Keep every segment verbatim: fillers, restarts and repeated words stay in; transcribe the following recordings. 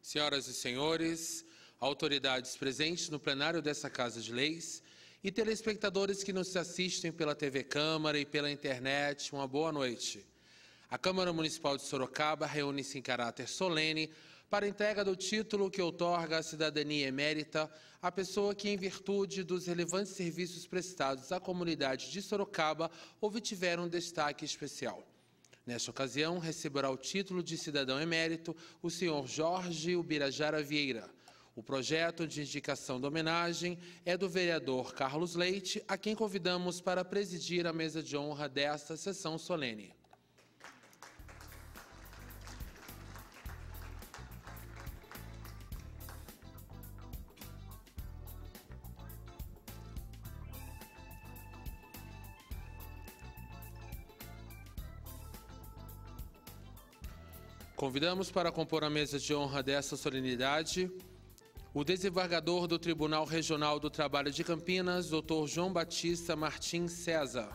Senhoras e senhores, autoridades presentes no plenário dessa Casa de Leis e telespectadores que nos assistem pela T V Câmara e pela internet, uma boa noite. A Câmara Municipal de Sorocaba reúne-se em caráter solene para a entrega do título que outorga a cidadania emérita à pessoa que, em virtude dos relevantes serviços prestados à comunidade de Sorocaba, obtiver um destaque especial. Nesta ocasião, receberá o título de cidadão emérito o senhor Jorge Ubirajara Vieira. O projeto de indicação da homenagem é do vereador Carlos Leite, a quem convidamos para presidir a mesa de honra desta sessão solene. Convidamos para compor a mesa de honra desta solenidade o desembargador do Tribunal Regional do Trabalho de Campinas, doutor João Batista Martins César.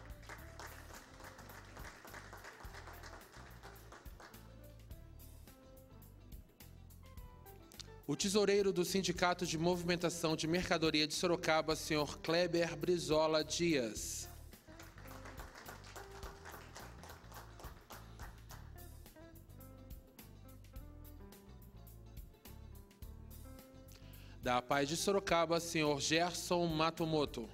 O tesoureiro do Sindicato de Movimentação de Mercadoria de Sorocaba, senhor Kleber Brizola Dias. Da Paz de Sorocaba, senhor Gerson Matomoto.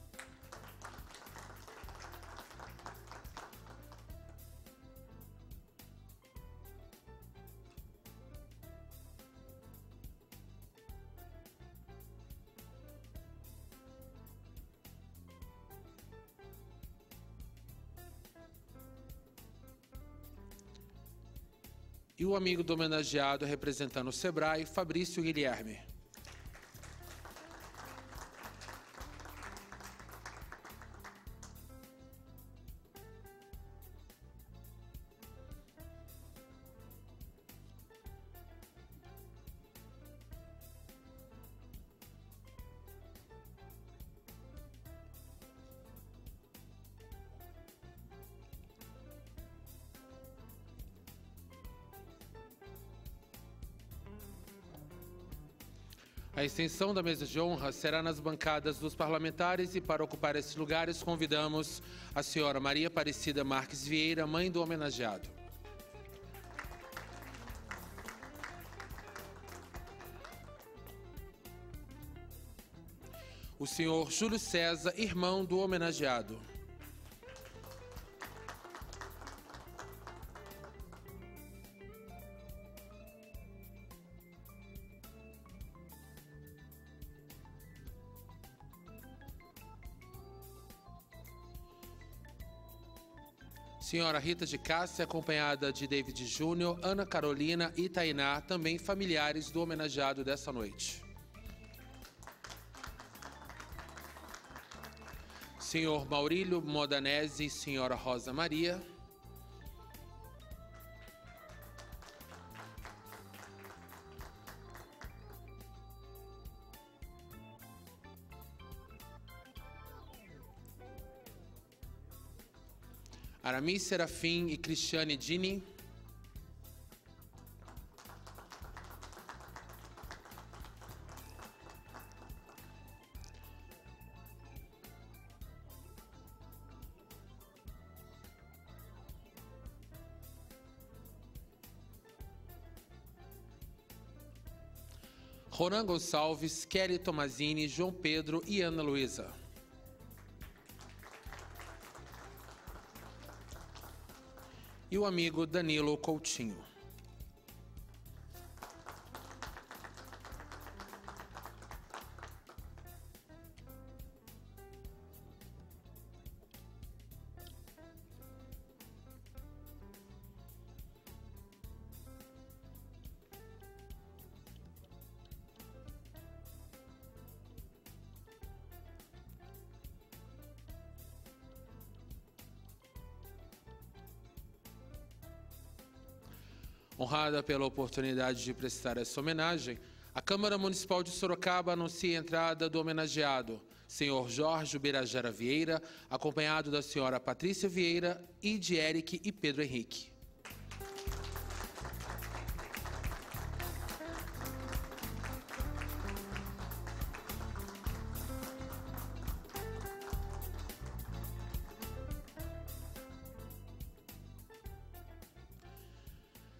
E o amigo do homenageado representando o Sebrae, Fabrício Guilherme. A extensão da mesa de honra será nas bancadas dos parlamentares e, para ocupar esses lugares, convidamos a senhora Maria Aparecida Marques Vieira, mãe do homenageado. O senhor Júlio César, irmão do homenageado. Senhora Rita de Cássia, acompanhada de David Júnior, Ana Carolina e Tainá, também familiares do homenageado dessa noite. Senhor Maurílio Modanese e senhora Rosa Maria. Aramis Serafim e Cristiane Dini. Ronan Gonçalves, Kelly Tomazini, João Pedro e Ana Luísa. E o amigo Danilo Coutinho. Honrada pela oportunidade de prestar essa homenagem, a Câmara Municipal de Sorocaba anuncia a entrada do homenageado, senhor Jorge Ubirajara Vieira, acompanhado da senhora Patrícia Vieira e de Eric e Pedro Henrique.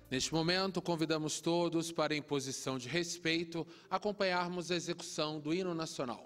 Neste momento, convidamos todos para, em posição de respeito, acompanharmos a execução do hino nacional.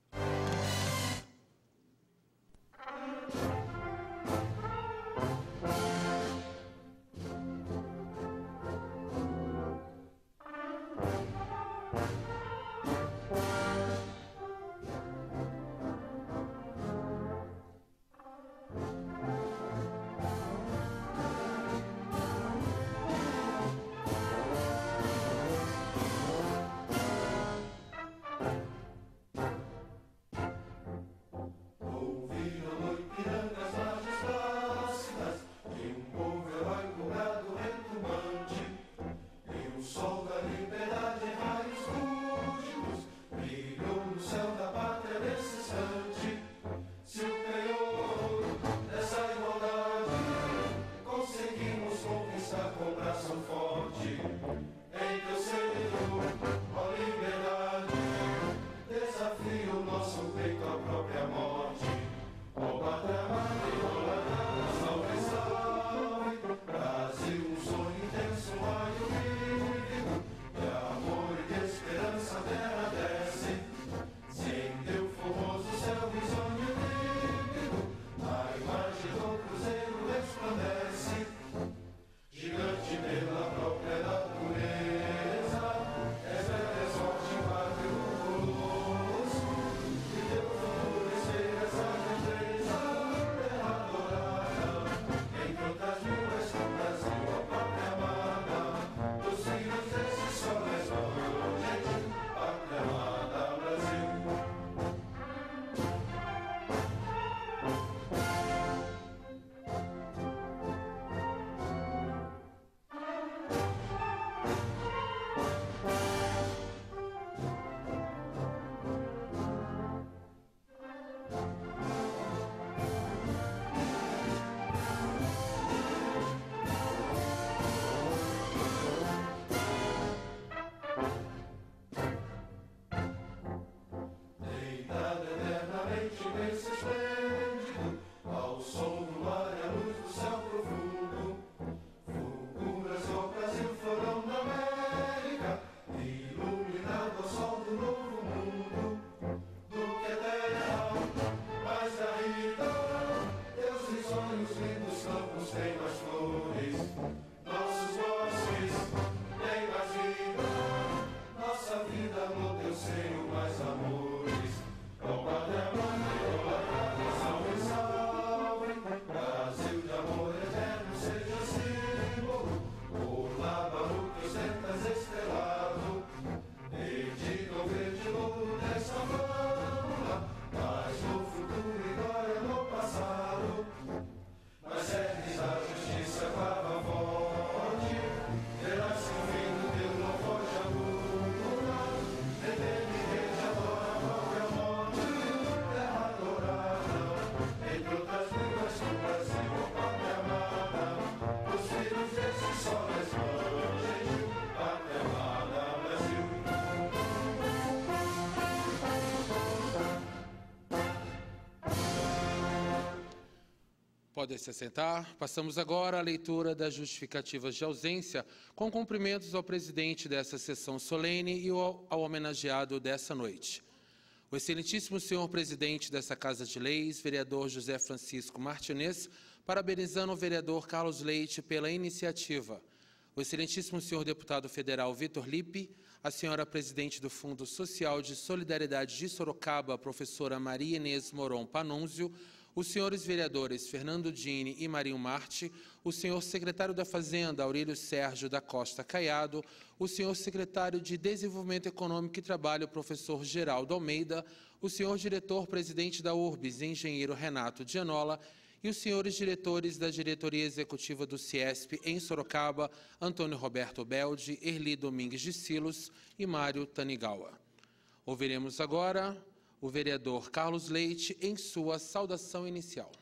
Podem se assentar. Passamos agora à leitura das justificativas de ausência, com cumprimentos ao presidente dessa sessão solene e ao, ao homenageado dessa noite. O excelentíssimo senhor presidente dessa Casa de Leis, vereador José Francisco Martinez, parabenizando o vereador Carlos Leite pela iniciativa. O excelentíssimo senhor deputado federal Vitor Lippe, a senhora presidente do Fundo Social de Solidariedade de Sorocaba, professora Maria Inês Moron Panunzio, os senhores vereadores Fernando Dini e Marinho Marte, o senhor secretário da Fazenda, Aurélio Sérgio da Costa Caiado, o senhor secretário de Desenvolvimento Econômico e Trabalho, professor Geraldo Almeida, o senhor diretor-presidente da Urbis, engenheiro Renato Gianola, e os senhores diretores da Diretoria Executiva do Ciesp em Sorocaba, Antônio Roberto Beldi, Erli Domingues de Silos e Mário Tanigawa. Ouviremos agora o vereador Carlos Leite em sua saudação inicial.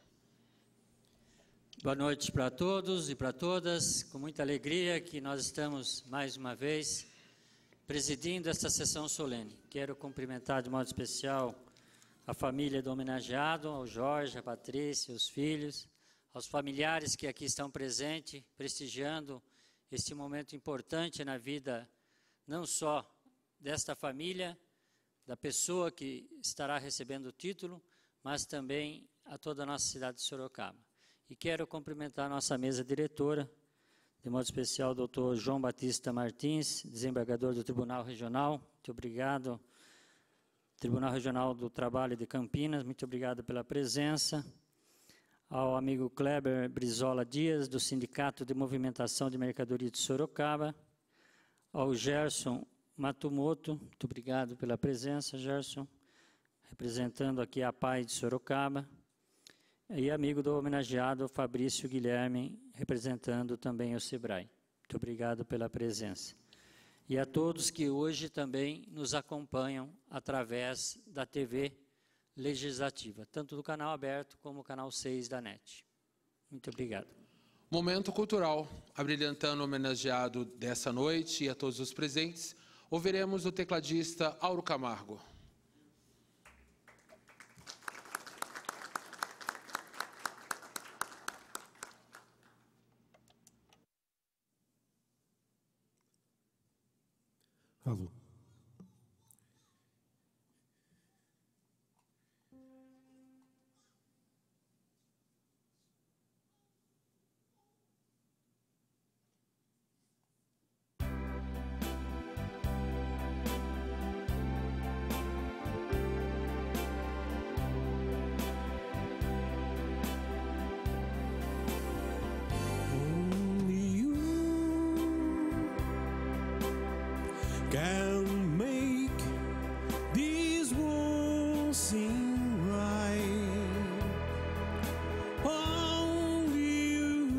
Boa noite para todos e para todas. Com muita alegria que nós estamos mais uma vez presidindo esta sessão solene. Quero cumprimentar de modo especial a família do homenageado, ao Jorge, a Patrícia, os filhos, aos familiares que aqui estão presentes, prestigiando este momento importante na vida, não só desta família, da pessoa que estará recebendo o título, mas também a toda a nossa cidade de Sorocaba. E quero cumprimentar a nossa mesa diretora, de modo especial o doutor João Batista Martins, desembargador do Tribunal Regional. Muito obrigado, Tribunal Regional do Trabalho de Campinas, muito obrigado pela presença. Ao amigo Kleber Brizola Dias, do Sindicato de Movimentação de Mercadoria de Sorocaba. Ao Gerson Matumoto, muito obrigado pela presença, Gerson, representando aqui a P A I de Sorocaba. E amigo do homenageado Fabrício Guilherme, representando também o SEBRAE. Muito obrigado pela presença. E a todos que hoje também nos acompanham através da T V Legislativa, tanto do canal aberto como o canal seis da N E T. Muito obrigado. Momento cultural, abrilhantando o homenageado dessa noite e a todos os presentes, ouviremos o tecladista Auro Camargo. Alô. Can make these walls seem right. Only you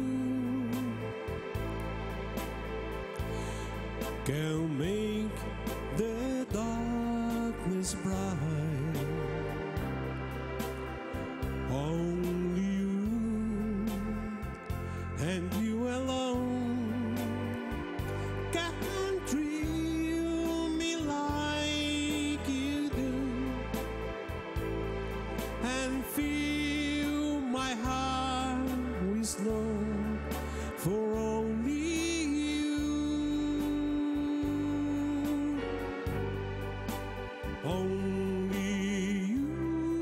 can make the darkness bright. Only you and you alone can thrill me like you do, and fill my heart with love for only you. Only you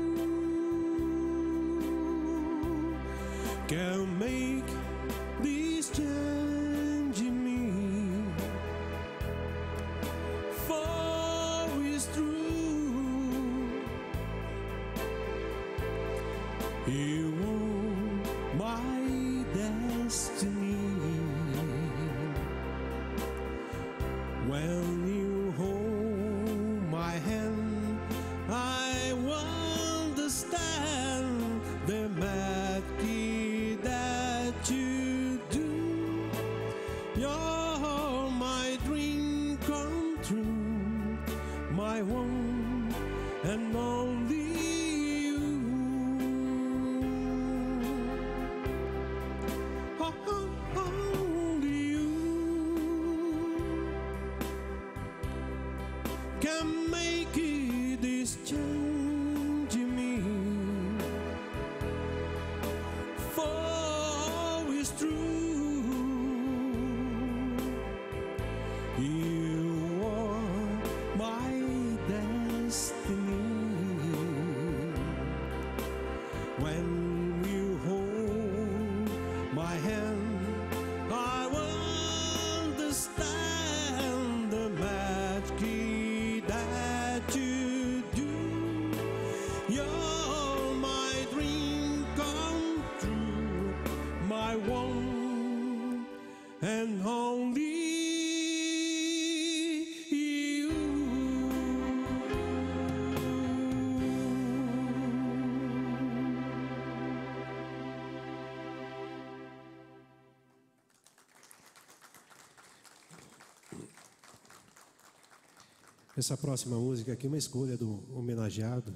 can make this change in me. For it's true, you are my destiny. When you hold my hand, I understand the magic that you do. You're my dream come true, my one and only you. Oh, oh, only you can make it this change in me. For it's true, you are my destiny. When you hold my hand, I will understand the magic that you do. You're my dream come true, my one and only you. Essa próxima música aqui é uma escolha do homenageado.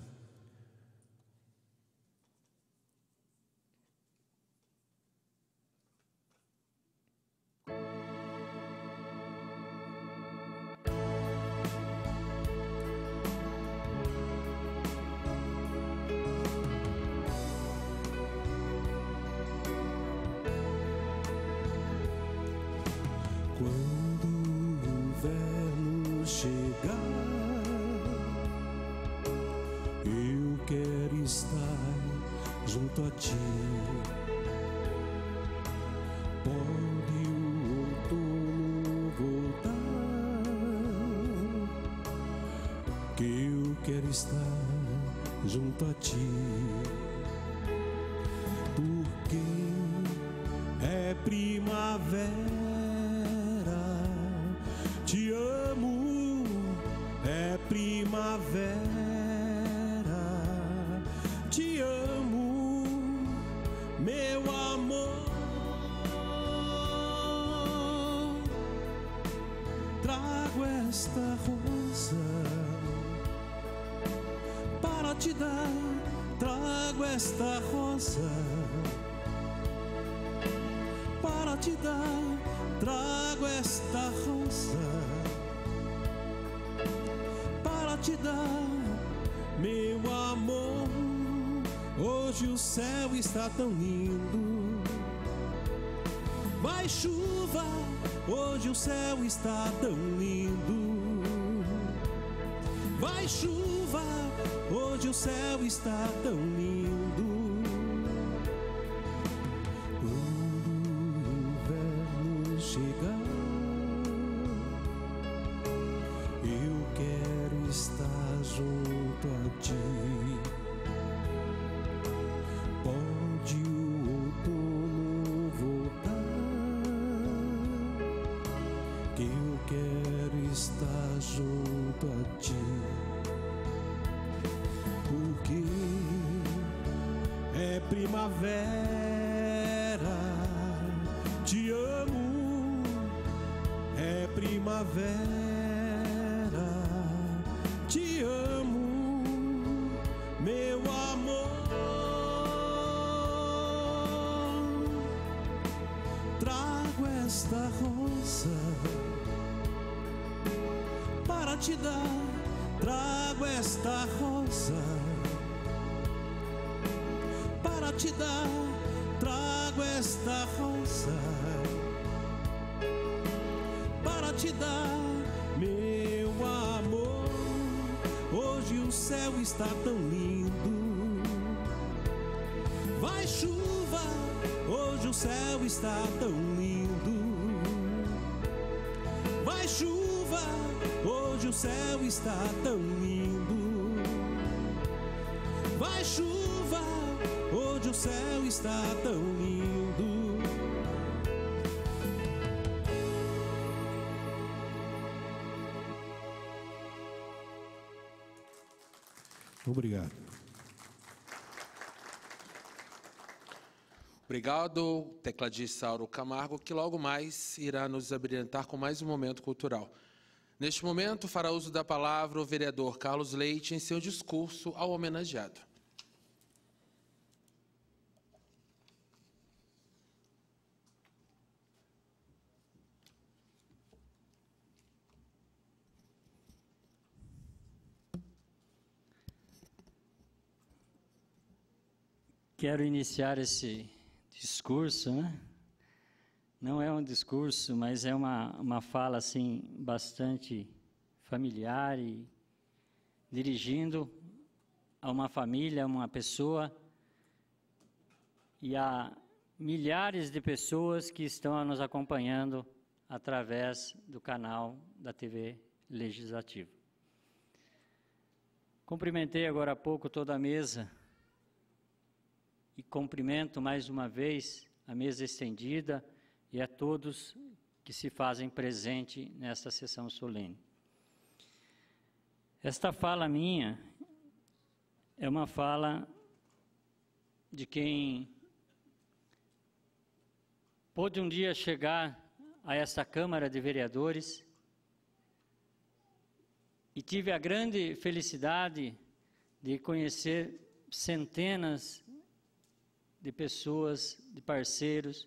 estar junto a ti. Pode o outono voltar, que eu quero estar junto a ti. Porque é primavera, te amo, é primavera, te amo, meu amor. Trago esta rosa para te dar, trago esta rosa para te dar, trago esta rosa para te dar, meu amor. Hoje o céu está tão lindo, vai chuva, hoje o céu está tão lindo, vai chuva, hoje o céu está tão lindo. Chegar, eu quero estar junto a ti. Pode o outono voltar, que eu quero estar junto a ti. Porque é primavera, te amo. É primavera, te amo, meu amor. Trago esta rosa para te dar, trago esta rosa para te dar, trago esta rosa para te dar, meu amor. Hoje o céu está tão lindo, vai chuva, hoje o céu está tão lindo, vai chuva, hoje o céu está tão lindo, vai chuva, hoje o céu está tão lindo. Obrigado. Obrigado, tecladista Auro Camargo, que logo mais irá nos abrilhantar com mais um momento cultural. Neste momento, fará uso da palavra o vereador Carlos Leite em seu discurso ao homenageado. Quero iniciar esse discurso, né? Não é um discurso, mas é uma, uma fala assim bastante familiar e dirigindo a uma família, a uma pessoa e a milhares de pessoas que estão nos acompanhando através do canal da T V Legislativa. Cumprimentei agora há pouco toda a mesa e cumprimento mais uma vez a mesa estendida e a todos que se fazem presente nesta sessão solene. Esta fala minha é uma fala de quem pôde um dia chegar a esta Câmara de Vereadores e tive a grande felicidade de conhecer centenas de pessoas, de parceiros,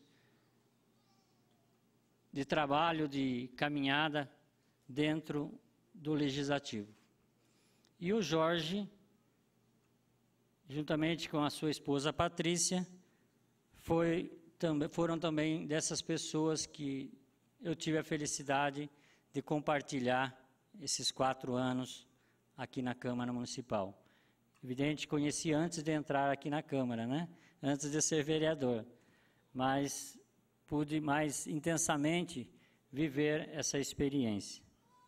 de trabalho, de caminhada dentro do Legislativo. E o Jorge, juntamente com a sua esposa Patrícia, foi, tam, foram também dessas pessoas que eu tive a felicidade de compartilhar esses quatro anos aqui na Câmara Municipal. Evidente, conheci antes de entrar aqui na Câmara, né? Antes de ser vereador, mas pude mais intensamente viver essa experiência.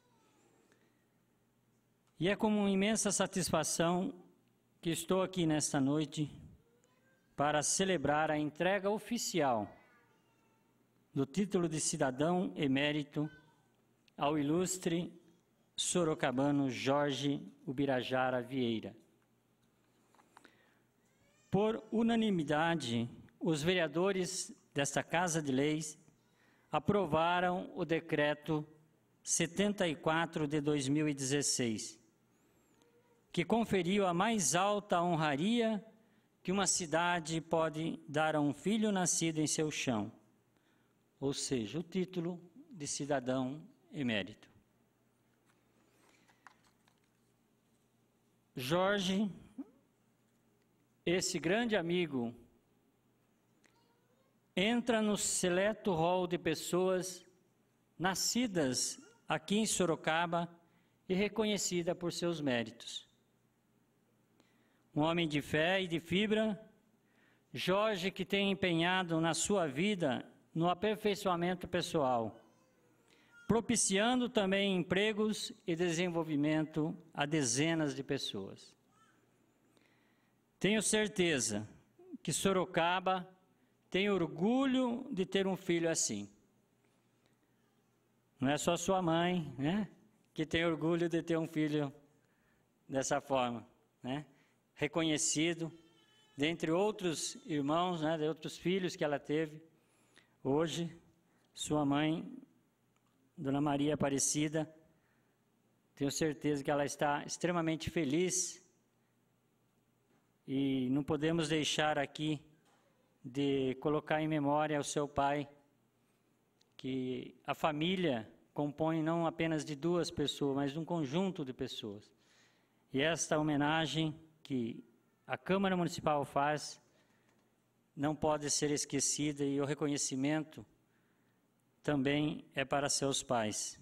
E é com uma imensa satisfação que estou aqui nesta noite para celebrar a entrega oficial do título de cidadão emérito ao ilustre sorocabano Jorge Ubirajara Vieira. Por unanimidade, os vereadores desta Casa de Leis aprovaram o decreto setenta e quatro de dois mil e dezesseis, que conferiu a mais alta honraria que uma cidade pode dar a um filho nascido em seu chão, ou seja, o título de cidadão emérito. Jorge, esse grande amigo, entra no seleto rol de pessoas nascidas aqui em Sorocaba e reconhecida por seus méritos. Um homem de fé e de fibra, Jorge, que tem empenhado na sua vida no aperfeiçoamento pessoal, propiciando também empregos e desenvolvimento a dezenas de pessoas. Tenho certeza que Sorocaba tem orgulho de ter um filho assim. Não é só sua mãe, né, que tem orgulho de ter um filho dessa forma, né, reconhecido, dentre outros irmãos, né, de outros filhos que ela teve. Hoje, sua mãe, Dona Maria Aparecida, tenho certeza que ela está extremamente feliz e não podemos deixar aqui de colocar em memória o seu pai, que a família compõe não apenas de duas pessoas, mas de um conjunto de pessoas. E esta homenagem que a Câmara Municipal faz não pode ser esquecida, e o reconhecimento também é para seus pais.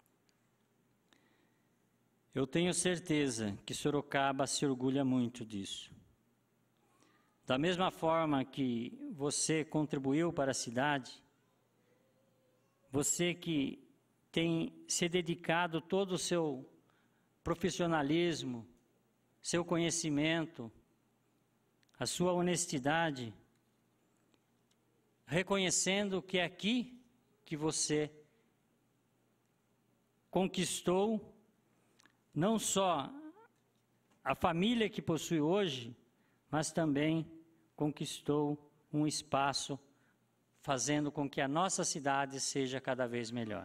Eu tenho certeza que Sorocaba se orgulha muito disso. Da mesma forma que você contribuiu para a cidade, você que tem se dedicado todo o seu profissionalismo, seu conhecimento, a sua honestidade, reconhecendo que é aqui que você conquistou não só a família que possui hoje, mas também conquistou um espaço fazendo com que a nossa cidade seja cada vez melhor.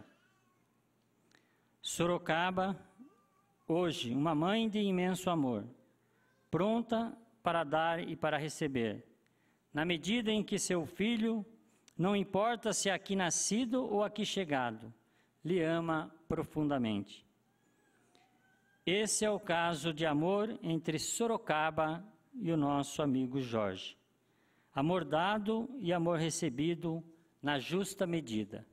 Sorocaba, hoje, uma mãe de imenso amor, pronta para dar e para receber, na medida em que seu filho, não importa se é aqui nascido ou aqui chegado, lhe ama profundamente. Esse é o caso de amor entre Sorocaba e o nosso amigo Jorge. Amor dado e amor recebido na justa medida.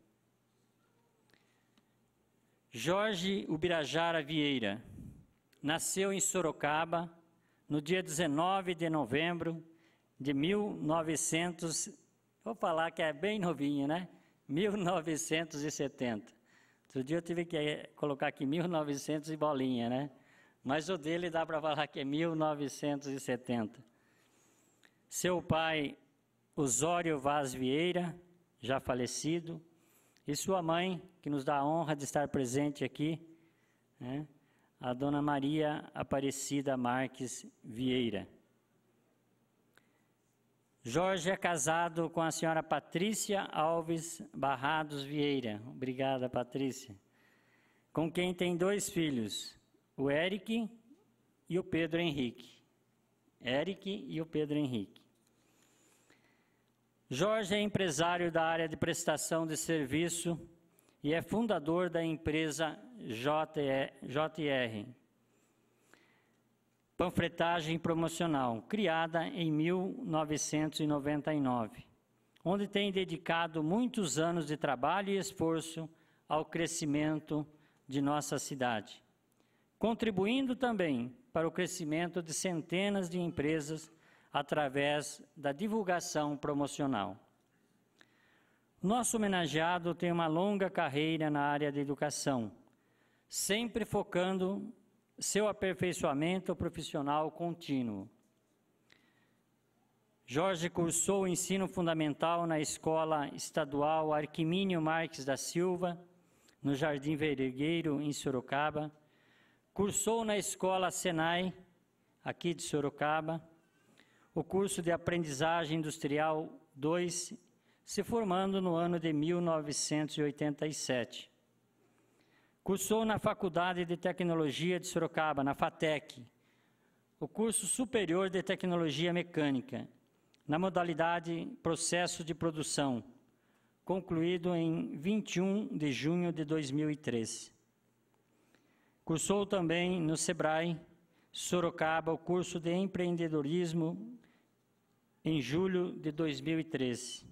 Jorge Ubirajara Vieira nasceu em Sorocaba no dia dezenove de novembro de mil e novecentos, vou falar que é bem novinho, né? mil novecentos e setenta. Outro dia eu tive que colocar aqui mil e novecentos e bolinha, né? Mas o dele dá para falar que é mil novecentos e setenta. Seu pai, Osório Vaz Vieira, já falecido, e sua mãe, que nos dá a honra de estar presente aqui, né? A Dona Maria Aparecida Marques Vieira. Jorge é casado com a senhora Patrícia Alves Barrados Vieira. Obrigada, Patrícia. Com quem tem dois filhos, o Eric e o Pedro Henrique. Eric e o Pedro Henrique. Jorge é empresário da área de prestação de serviço e é fundador da empresa J R, Panfletagem Promocional, criada em mil novecentos e noventa e nove, onde tem dedicado muitos anos de trabalho e esforço ao crescimento de nossa cidade, contribuindo também para o crescimento de centenas de empresas através da divulgação promocional. Nosso homenageado tem uma longa carreira na área da educação, sempre focando seu aperfeiçoamento profissional contínuo. Jorge cursou o ensino fundamental na Escola Estadual Arquimínio Marques da Silva, no Jardim Vergueiro, em Sorocaba. Cursou na Escola Senai, aqui de Sorocaba, o curso de Aprendizagem Industrial dois, se formando no ano de mil novecentos e oitenta e sete. Cursou na Faculdade de Tecnologia de Sorocaba, na FATEC, o curso superior de Tecnologia Mecânica, na modalidade Processo de Produção, concluído em vinte e um de junho de dois mil e treze. Cursou também no SEBRAE, Sorocaba, o curso de Empreendedorismo, em julho de dois mil e treze.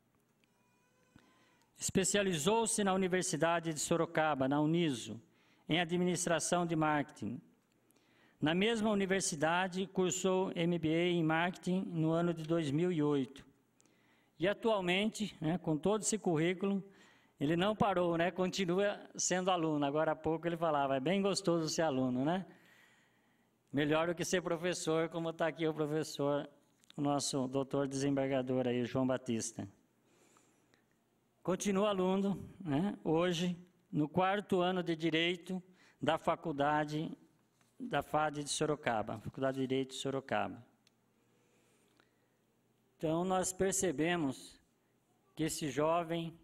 Especializou-se na Universidade de Sorocaba, na Uniso, em Administração de Marketing. Na mesma universidade, cursou M B A em Marketing no ano de dois mil e oito. E atualmente, né, com todo esse currículo, ele não parou, né, continua sendo aluno. Agora há pouco ele falava, é bem gostoso ser aluno, né? Melhor do que ser professor, como está aqui o professor, o nosso doutor desembargador aí, João Batista. Continua aluno, né, hoje, no quarto ano de Direito da Faculdade da F A D de Sorocaba, Faculdade de Direito de Sorocaba. Então, nós percebemos que esse jovem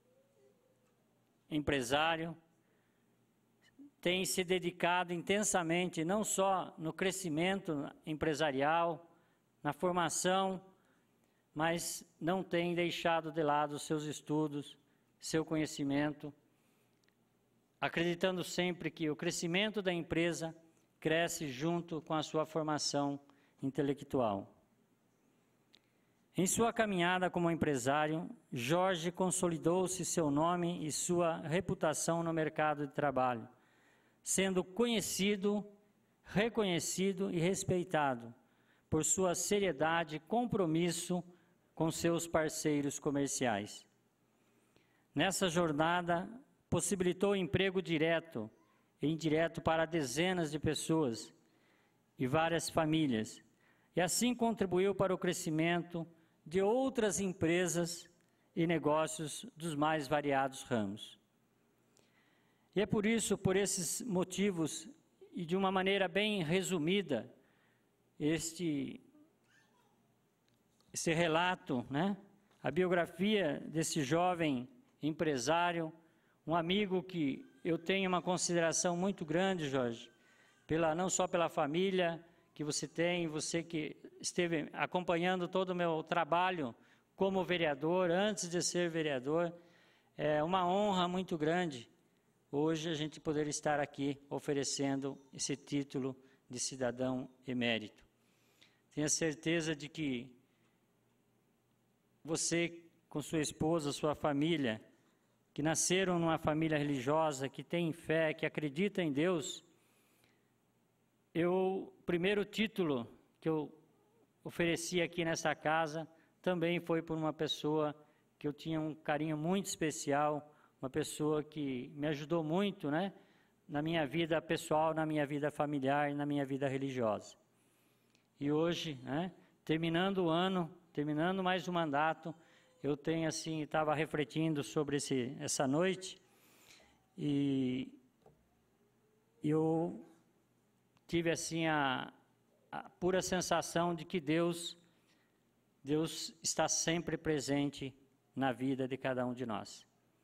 empresário tem se dedicado intensamente, não só no crescimento empresarial, na formação, mas não tem deixado de lado seus estudos, seu conhecimento, acreditando sempre que o crescimento da empresa cresce junto com a sua formação intelectual. Em sua caminhada como empresário, Jorge consolidou-se seu nome e sua reputação no mercado de trabalho, sendo conhecido, reconhecido e respeitado por sua seriedade e compromisso com seus parceiros comerciais. Nessa jornada, possibilitou emprego direto e indireto para dezenas de pessoas e várias famílias, e assim contribuiu para o crescimento de outras empresas e negócios dos mais variados ramos. E é por isso, por esses motivos, e de uma maneira bem resumida, este, esse relato, né? A biografia desse jovem empresário, um amigo que eu tenho uma consideração muito grande, Jorge, pela, não só pela família que você tem, você que esteve acompanhando todo o meu trabalho como vereador, antes de ser vereador, é uma honra muito grande hoje a gente poder estar aqui oferecendo esse título de cidadão emérito. Tenho certeza de que você, com sua esposa, sua família, que nasceram numa família religiosa, que tem fé, que acredita em Deus, eu, o primeiro título que eu ofereci aqui nessa casa também foi por uma pessoa que eu tinha um carinho muito especial, uma pessoa que me ajudou muito, né, na minha vida pessoal, na minha vida familiar e na minha vida religiosa. E hoje, né, terminando o ano, terminando mais um mandato, eu tenho assim, estava refletindo sobre esse, essa noite e eu tive assim a, a pura sensação de que Deus, Deus está sempre presente na vida de cada um de nós.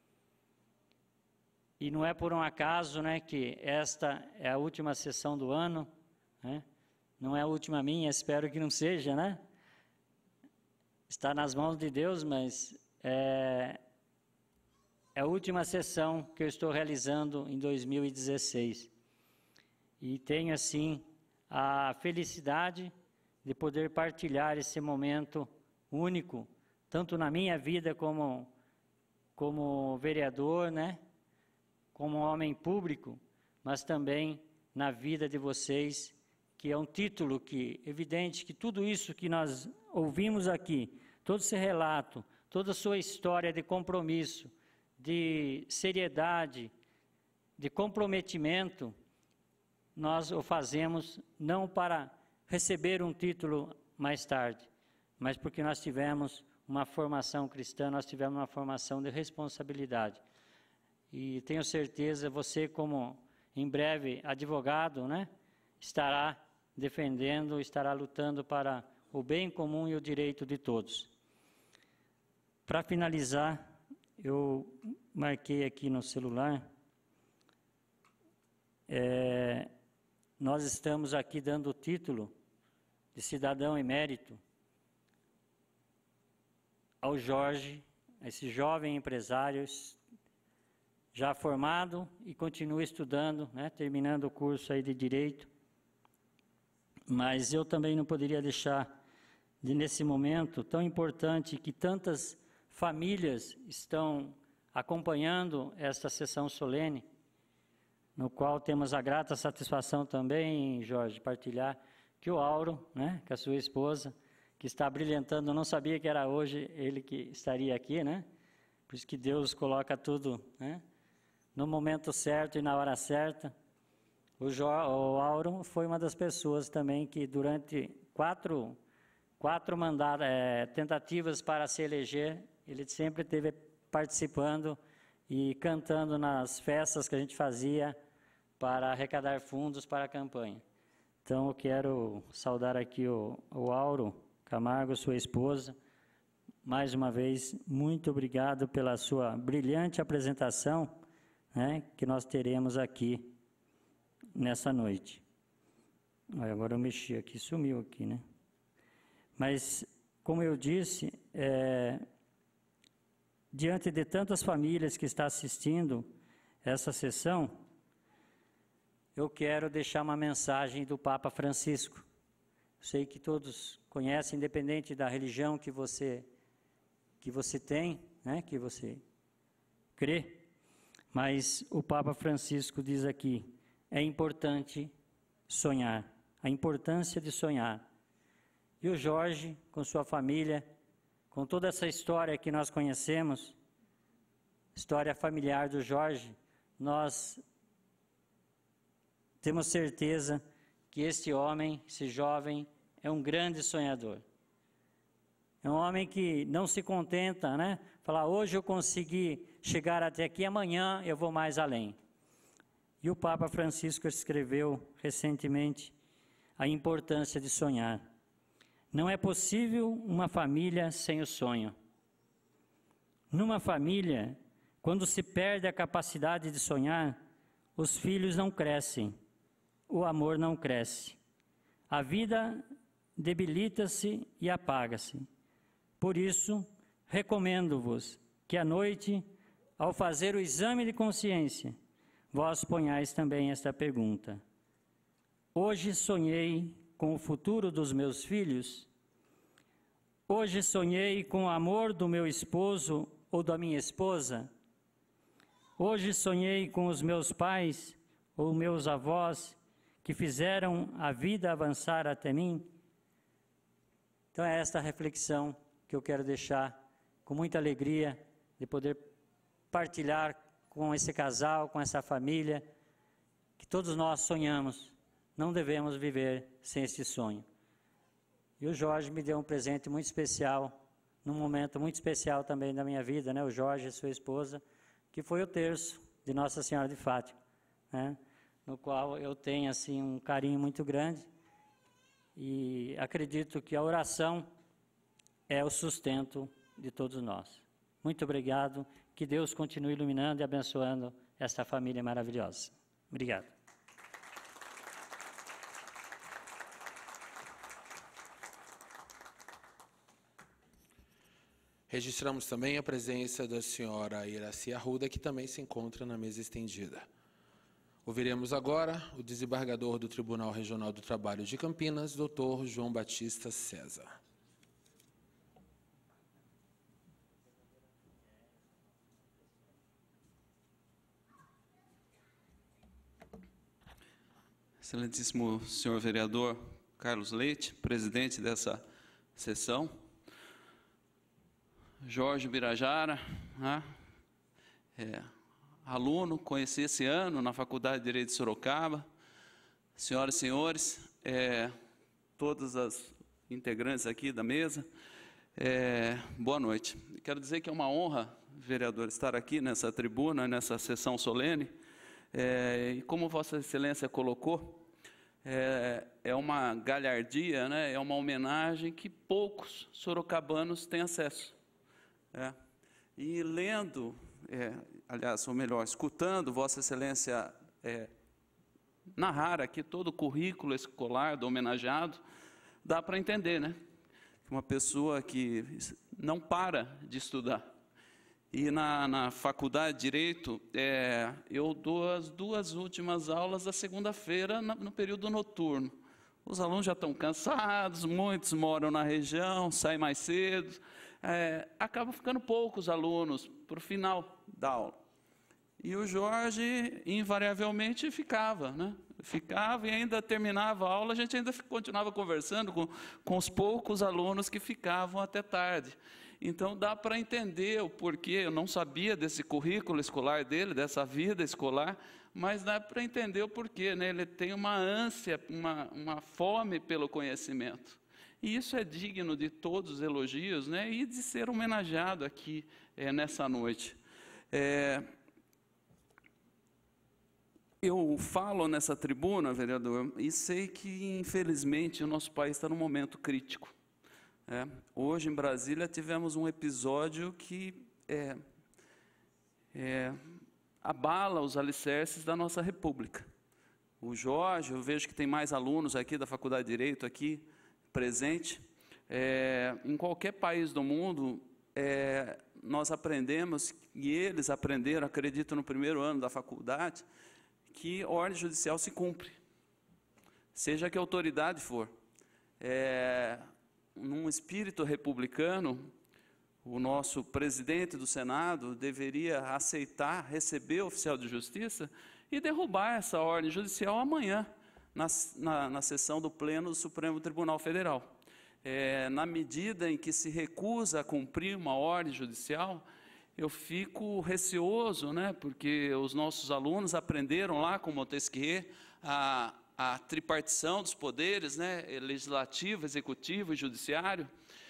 E não é por um acaso, né, que esta é a última sessão do ano, né? Não é a última minha, espero que não seja, né? Está nas mãos de Deus, mas é, é a última sessão que eu estou realizando em dois mil e dezesseis. E tenho, assim, a felicidade de poder partilhar esse momento único, tanto na minha vida como, como vereador, né? Como homem público, mas também na vida de vocês que é um título que, evidente que tudo isso que nós ouvimos aqui, todo esse relato, toda a sua história de compromisso, de seriedade, de comprometimento, nós o fazemos não para receber um título mais tarde, mas porque nós tivemos uma formação cristã, nós tivemos uma formação de responsabilidade. E tenho certeza, você como, em breve, advogado, né, estará defendendo, estará lutando para o bem comum e o direito de todos. Para finalizar, eu marquei aqui no celular, é, nós estamos aqui dando o título de cidadão emérito ao Jorge, esse jovem empresário já formado e continua estudando, né, terminando o curso aí de Direito. Mas eu também não poderia deixar de, nesse momento tão importante que tantas famílias estão acompanhando esta sessão solene, no qual temos a grata satisfação também, Jorge, partilhar que o Auro, né, que a sua esposa, que está brilhantando, eu não sabia que era hoje ele que estaria aqui, né? Por isso que Deus coloca tudo, né, no momento certo e na hora certa. O, jo, o Auro foi uma das pessoas também que durante quatro, quatro mandados, é, tentativas para se eleger, ele sempre esteve participando e cantando nas festas que a gente fazia para arrecadar fundos para a campanha. Então, eu quero saudar aqui o, o Auro Camargo, sua esposa. Mais uma vez, muito obrigado pela sua brilhante apresentação, né, que nós teremos aqui nessa noite. Agora eu mexi aqui, sumiu aqui, né? Mas, como eu disse, é, diante de tantas famílias que estão assistindo essa sessão, eu quero deixar uma mensagem do Papa Francisco. Sei que todos conhecem, independente da religião que você, que você tem, né, que você crê, mas o Papa Francisco diz aqui, é importante sonhar, a importância de sonhar. E o Jorge, com sua família, com toda essa história que nós conhecemos, história familiar do Jorge, nós temos certeza que este homem, esse jovem, é um grande sonhador. É um homem que não se contenta, né? Falar, hoje eu consegui chegar até aqui, amanhã eu vou mais além. E o Papa Francisco escreveu recentemente a importância de sonhar. Não é possível uma família sem o sonho. Numa família, quando se perde a capacidade de sonhar, os filhos não crescem, o amor não cresce. A vida debilita-se e apaga-se. Por isso, recomendo-vos que à noite, ao fazer o exame de consciência, vós ponhais também esta pergunta. Hoje sonhei com o futuro dos meus filhos? Hoje sonhei com o amor do meu esposo ou da minha esposa? Hoje sonhei com os meus pais ou meus avós que fizeram a vida avançar até mim? Então é esta reflexão que eu quero deixar com muita alegria de poder partilhar com esse casal, com essa família, que todos nós sonhamos, não devemos viver sem esse sonho. E o Jorge me deu um presente muito especial, num momento muito especial também da minha vida, né? O Jorge e sua esposa, que foi o terço de Nossa Senhora de Fátima, né? No qual eu tenho assim um carinho muito grande e acredito que a oração é o sustento de todos nós. Muito obrigado, que Deus continue iluminando e abençoando esta família maravilhosa. Obrigado. Registramos também a presença da senhora Iraci Arruda, que também se encontra na mesa estendida. Ouviremos agora o desembargador do Tribunal Regional do Trabalho de Campinas, doutor João Batista César. excelentíssimo senhor vereador Carlos Leite, presidente dessa sessão, Jorge Birajara, né, é, aluno, conheci esse ano na Faculdade de Direito de Sorocaba, senhoras e senhores, é, todas as integrantes aqui da mesa, é, boa noite. Quero dizer que é uma honra, vereador, estar aqui nessa tribuna, nessa sessão solene, é, e como Vossa Excelência colocou, é, é uma galhardia, né, é uma homenagem que poucos sorocabanos têm acesso. É. E lendo, é, aliás, ou melhor, escutando Vossa Excelência é, narrar aqui todo o currículo escolar do homenageado, dá para entender, né? Uma pessoa que não para de estudar. E na, na Faculdade de Direito, é, eu dou as duas últimas aulas da segunda-feira no período noturno. Os alunos já estão cansados, muitos moram na região, saem mais cedo. É, acabam ficando poucos alunos para o final da aula. E o Jorge, invariavelmente, ficava, né? Ficava e ainda terminava a aula, a gente ainda continuava conversando com, com os poucos alunos que ficavam até tarde. Então, dá para entender o porquê. Eu não sabia desse currículo escolar dele, dessa vida escolar, mas dá para entender o porquê, né? Ele tem uma ânsia, uma, uma fome pelo conhecimento. E isso é digno de todos os elogios, né, e de ser homenageado aqui é, nessa noite. É, eu falo nessa tribuna, vereador, e sei que, infelizmente, o nosso país está num momento crítico. É, hoje, em Brasília, tivemos um episódio que é, é, abala os alicerces da nossa República. O Jorge, eu vejo que tem mais alunos aqui da Faculdade de Direito, aqui, presente, é, em qualquer país do mundo, é, nós aprendemos, e eles aprenderam, acredito, no primeiro ano da faculdade, que a ordem judicial se cumpre, seja que autoridade for. É, num espírito republicano, o nosso presidente do Senado deveria aceitar, receber o oficial de justiça e derrubar essa ordem judicial amanhã, Na, na, na sessão do Pleno do Supremo Tribunal Federal. É, na medida em que se recusa a cumprir uma ordem judicial, eu fico receoso, né, porque os nossos alunos aprenderam lá com Montesquieu a, a tripartição dos poderes, né, legislativo, executivo e judiciário,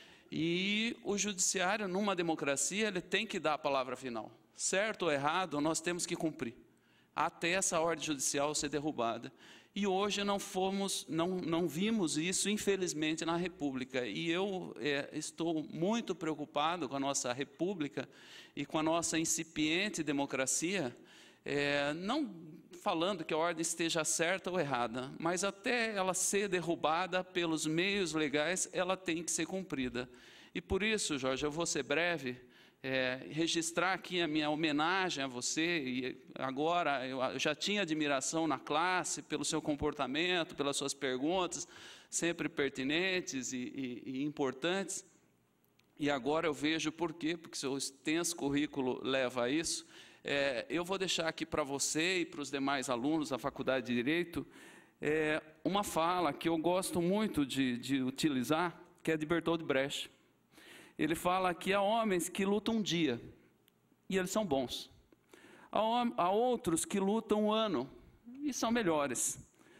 e o judiciário, numa democracia, ele tem que dar a palavra final. Certo ou errado, nós temos que cumprir, até essa ordem judicial ser derrubada. E hoje não fomos, não, não vimos isso, infelizmente, na República. E eu é, estou muito preocupado com a nossa República e com a nossa incipiente democracia, é, não falando que a ordem esteja certa ou errada, mas até ela ser derrubada pelos meios legais, ela tem que ser cumprida. E por isso, Jorge, eu vou ser breve, É, registrar aqui a minha homenagem a você, e agora eu já tinha admiração na classe pelo seu comportamento, pelas suas perguntas, sempre pertinentes e, e, e importantes, e agora eu vejo por quê, porque seu extenso currículo leva a isso. É, eu vou deixar aqui para você e para os demais alunos da Faculdade de Direito, é, uma fala que eu gosto muito de, de utilizar, que é de Bertold Brecht. Ele fala que há homens que lutam um dia, e eles são bons. Há, há outros que lutam um ano, e são melhores.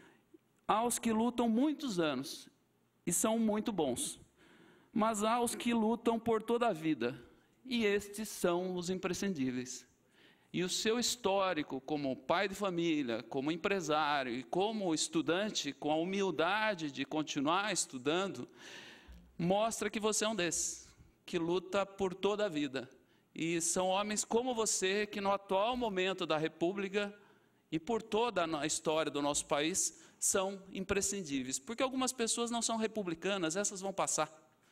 Há os que lutam muitos anos, e são muito bons. Mas há os que lutam por toda a vida, e estes são os imprescindíveis. E o seu histórico como pai de família, como empresário, e como estudante, com a humildade de continuar estudando, mostra que você é um desses, que luta por toda a vida. E são homens como você, que no atual momento da República, e por toda a história do nosso país, são imprescindíveis. Porque algumas pessoas não são republicanas, essas vão passar.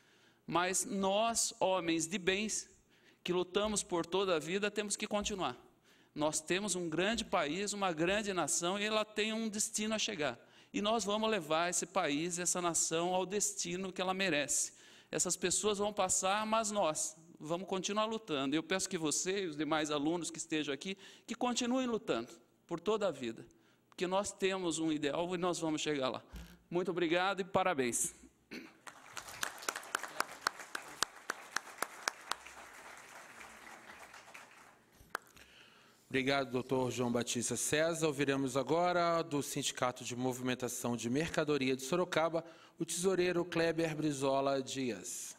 Mas nós, homens de bens, que lutamos por toda a vida, temos que continuar. Nós temos um grande país, uma grande nação, e ela tem um destino a chegar. E nós vamos levar esse país, essa nação, ao destino que ela merece. Essas pessoas vão passar, mas nós vamos continuar lutando. Eu peço que você e os demais alunos que estejam aqui, que continuem lutando por toda a vida. porque nós temos um ideal e nós vamos chegar lá. Muito obrigado e parabéns. Obrigado, doutor João Batista César. Ouviremos agora do Sindicato de Movimentação de Mercadoria de Sorocaba, o tesoureiro Kleber Brizola Dias.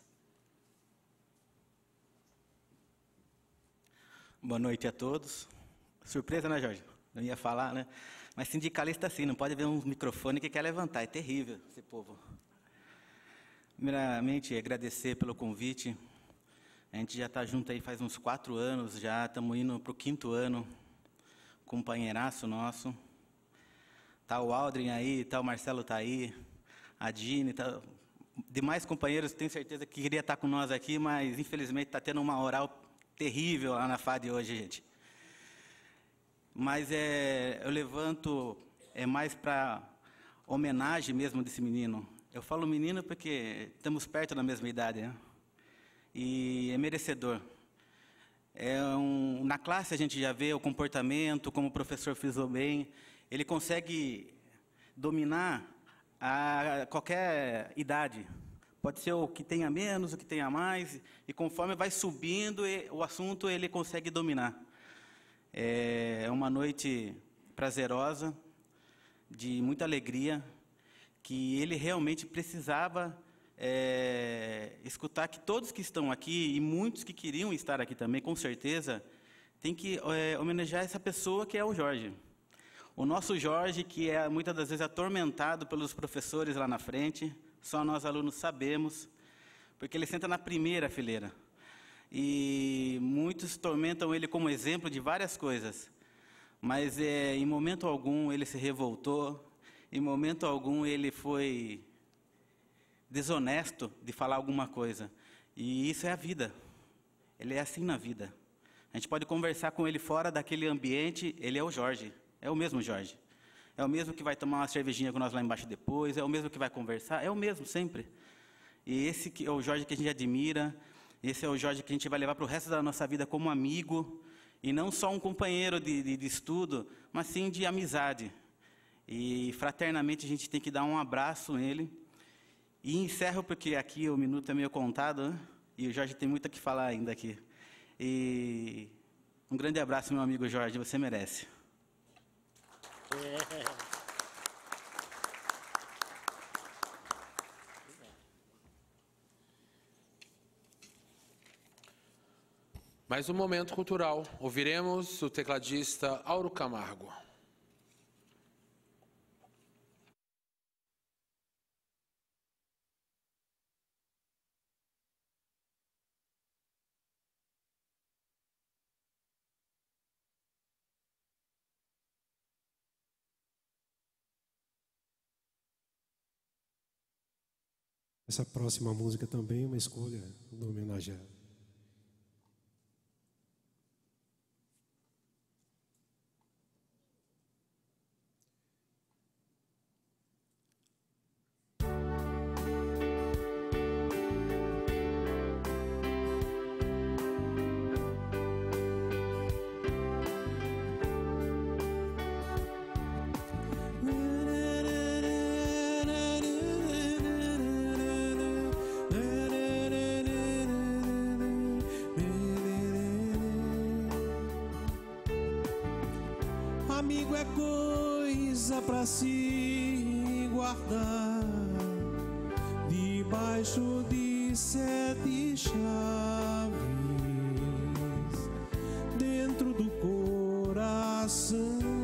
Boa noite a todos. Surpresa, né, Jorge? Não ia falar, né? Mas sindicalista assim, não pode ver um microfone que quer levantar. É terrível esse povo. Primeiramente, agradecer pelo convite. A gente já está junto aí faz uns quatro anos, já estamos indo para o quinto ano, companheiraço nosso. Está o Aldrin aí, tá o Marcelo está aí, a Dini, tá... demais companheiros, tenho certeza que queria estar com nós aqui, mas infelizmente está tendo uma oral terrível lá na F A D hoje, gente. Mas é, eu levanto é mais para homenagem mesmo desse menino. Eu falo menino porque estamos perto da mesma idade, né? E é merecedor. É um, na classe a gente já vê o comportamento, como o professor frisou bem, ele consegue dominar a qualquer idade. Pode ser o que tenha menos, o que tenha mais, e conforme vai subindo o assunto, ele consegue dominar. É uma noite prazerosa, de muita alegria, que ele realmente precisava É, escutar que todos que estão aqui, e muitos que queriam estar aqui também, com certeza, tem que é, homenagear essa pessoa que é o Jorge. O nosso Jorge, que é muitas das vezes atormentado pelos professores lá na frente, só nós alunos sabemos, porque ele senta na primeira fileira. E muitos tormentam ele como exemplo de várias coisas, mas é, em momento algum ele se revoltou, em momento algum ele foi desonesto de falar alguma coisa. E isso é a vida. Ele é assim na vida. A gente pode conversar com ele fora daquele ambiente, ele é o Jorge. É o mesmo Jorge. É o mesmo que vai tomar uma cervejinha com nós lá embaixo depois, é o mesmo que vai conversar, é o mesmo sempre. E esse que é o Jorge que a gente admira, esse é o Jorge que a gente vai levar para o resto da nossa vida como amigo, e não só um companheiro de, de, de estudo, mas sim de amizade. E fraternamente a gente tem que dar um abraço nele. E encerro porque aqui o minuto é meio contado, né? E o Jorge tem muito o que falar ainda aqui. E um grande abraço, meu amigo Jorge, você merece. É. Mais um momento cultural. Ouviremos o tecladista Auro Camargo. Essa próxima música também é uma escolha do homenageado. Amigo é coisa pra se guardar debaixo de sete chaves dentro do coração.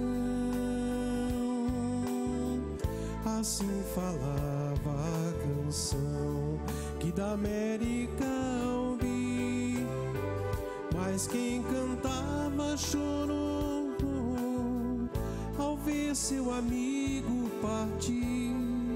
Assim falava a canção que da América ouvi, mas quem cantava chorou ao ver seu amigo partir.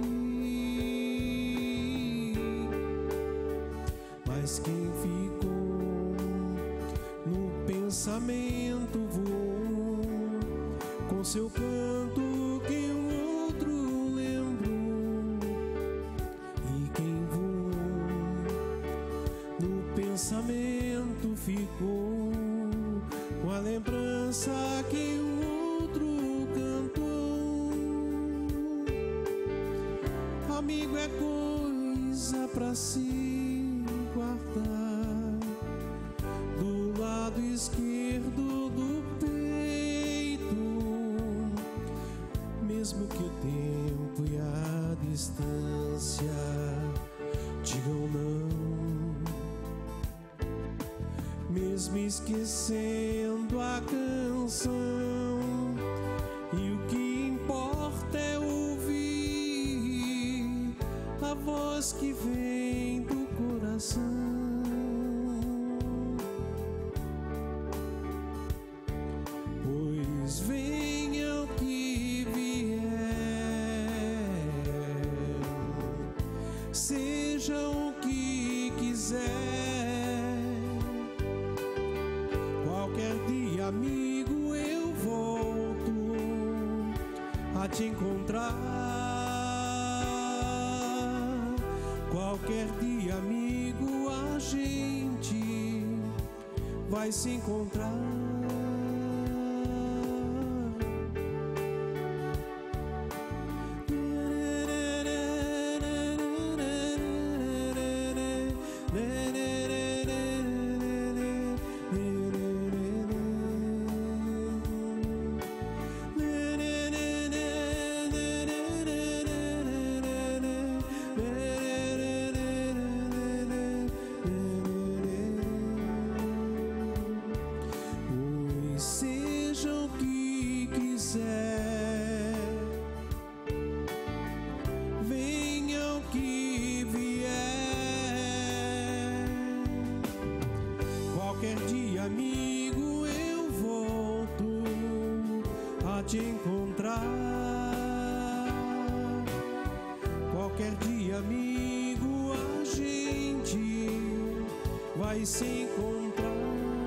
Mas quem ficou no pensamento voou com seu canto que o outro lembrou. E quem voou no pensamento ficou com a lembrança que o outro cantou. pra se guardar do lado esquerdo do peito, mesmo que o tempo e a distância digam não, mesmo esquecendo a canção, e o que importa é ouvir a voz que vem do coração. Pois venha o que vier, seja o que quiser, qualquer dia, amigo, eu volto a te encontrar. Qualquer dia, amigo, a gente vai se encontrar. Te encontrar. Qualquer dia, amigo, a gente vai se encontrar.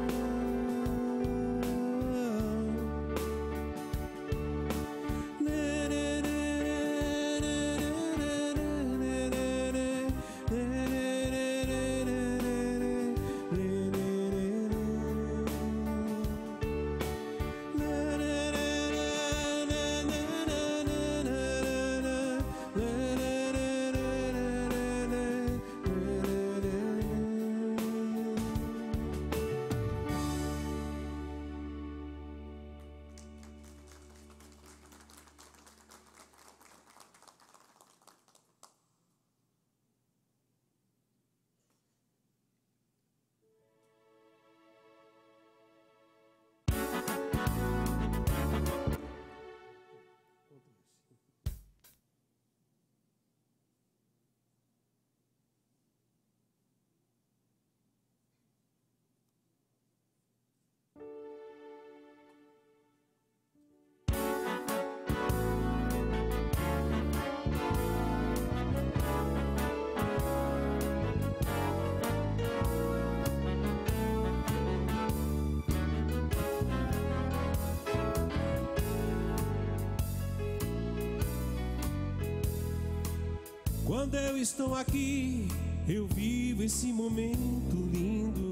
Quando eu estou aqui, eu vivo esse momento lindo,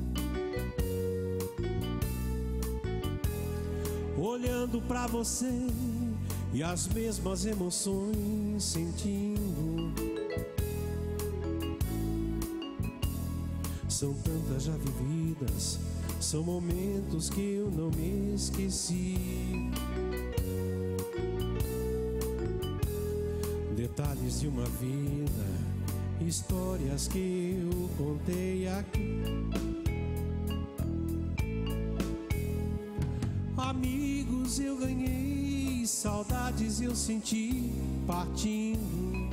olhando pra você e as mesmas emoções sentindo. São tantas já vividas, são momentos que eu não me esqueci. Detalhes de uma vida, histórias que eu contei aqui. Amigos eu ganhei, saudades eu senti partindo.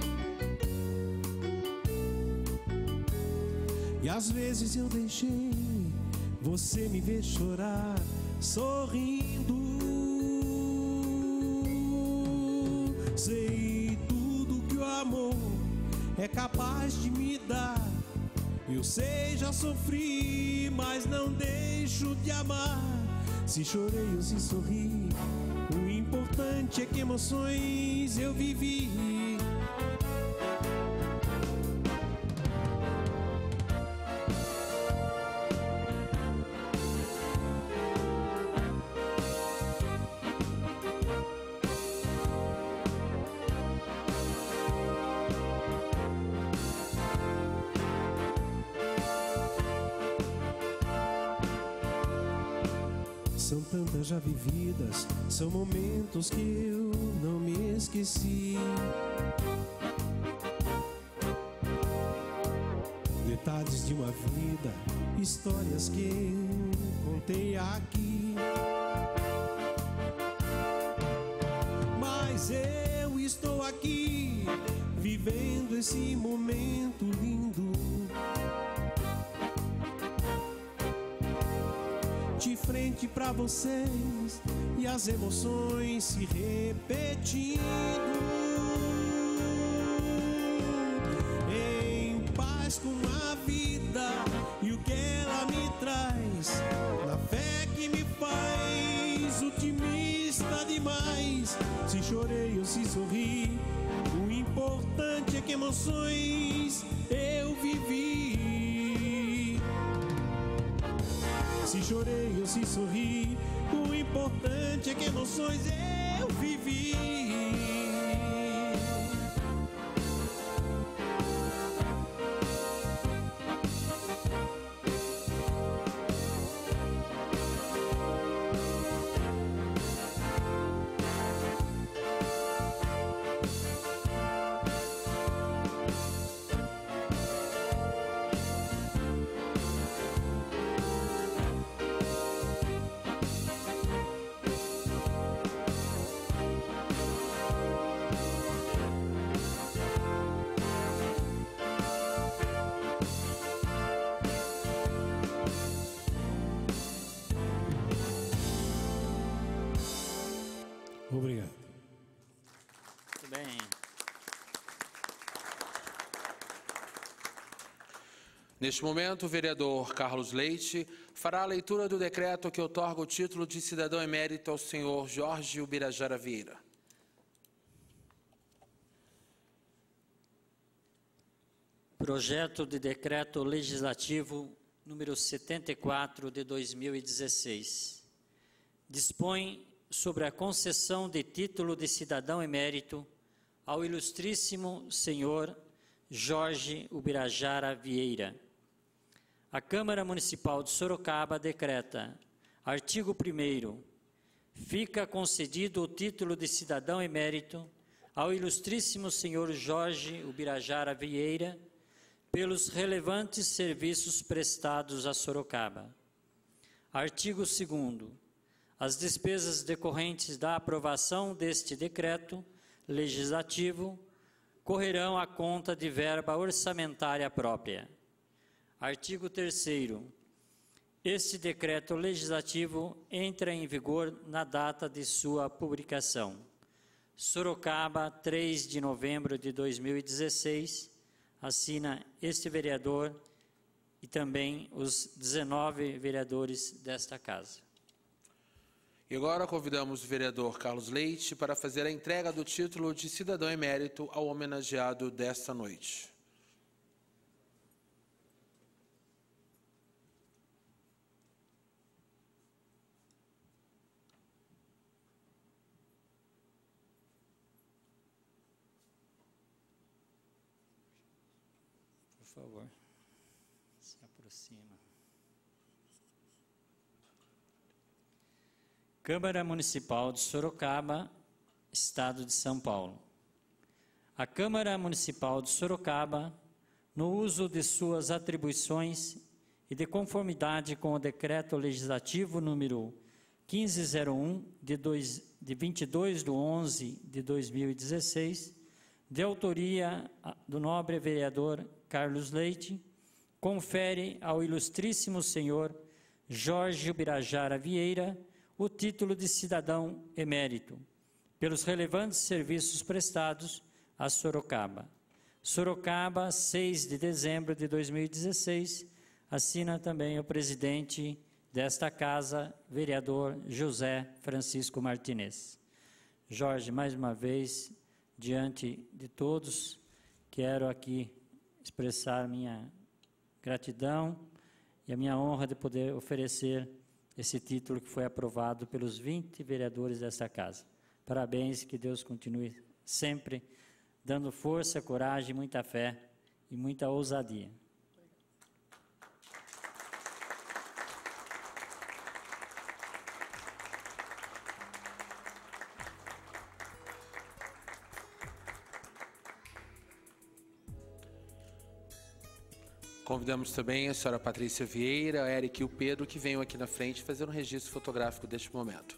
E às vezes eu deixei você me ver chorar, sorrindo. Sei tudo que o amor é capaz de me dar. Eu sei, já sofri, mas não deixo de amar. Se chorei ou se sorri, o importante é que emoções eu vivi. São tantas já vividas, são momentos que eu não me esqueci. Detalhes de uma vida, histórias que eu contei aqui. Mas eu estou aqui, vivendo esse momento lindo, de frente pra vocês e as emoções se repetindo. Em paz com a vida e o que ela me traz, na fé que me faz otimista demais. Se chorei ou se sorri, o importante é que emoções eu vivi. Se chorei ou se sorri, o importante é que emoções eu vivi. Obrigado. Muito bem. Neste momento, o vereador Carlos Leite fará a leitura do decreto que outorga o título de cidadão emérito ao senhor Jorge Ubirajara Vieira. Projeto de decreto legislativo número setenta e quatro de dois mil e dezesseis. Dispõe sobre a concessão de título de cidadão emérito ao ilustríssimo senhor Jorge Ubirajara Vieira. A Câmara Municipal de Sorocaba decreta, artigo primeiro, fica concedido o título de cidadão emérito ao ilustríssimo senhor Jorge Ubirajara Vieira pelos relevantes serviços prestados a Sorocaba. Artigo segundo. As despesas decorrentes da aprovação deste decreto legislativo correrão à conta de verba orçamentária própria. Artigo terceiro. Este decreto legislativo entra em vigor na data de sua publicação. Sorocaba, três de novembro de dois mil e dezesseis, assina este vereador e também os dezenove vereadores desta casa. E agora convidamos o vereador Carlos Leite para fazer a entrega do título de cidadão emérito ao homenageado desta noite. Por favor, se aproxima. Câmara Municipal de Sorocaba, Estado de São Paulo. A Câmara Municipal de Sorocaba, no uso de suas atribuições e de conformidade com o Decreto Legislativo número quinze zero um, de, dois, de vinte e dois de onze de dois mil e dezesseis, de autoria do nobre vereador Carlos Leite, confere ao ilustríssimo senhor Jorge Ubirajara Vieira o título de cidadão emérito, pelos relevantes serviços prestados a Sorocaba. Sorocaba, seis de dezembro de dois mil e dezesseis, assina também o presidente desta casa, vereador José Francisco Martinez. Jorge, mais uma vez, diante de todos, quero aqui expressar minha gratidão e a minha honra de poder oferecer esse título que foi aprovado pelos vinte vereadores desta casa. Parabéns, que Deus continue sempre dando força, coragem, muita fé e muita ousadia. Convidamos também a senhora Patrícia Vieira, a Eric e o Pedro, que venham aqui na frente fazer um registro fotográfico deste momento.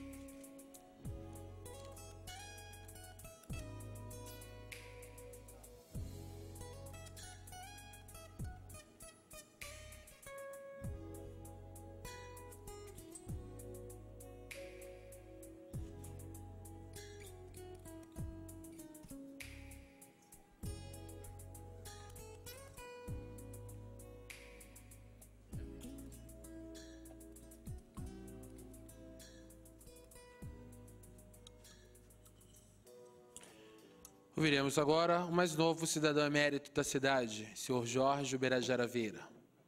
Ouviremos agora o mais novo cidadão emérito da cidade, senhor Jorge Uberajara Vieira.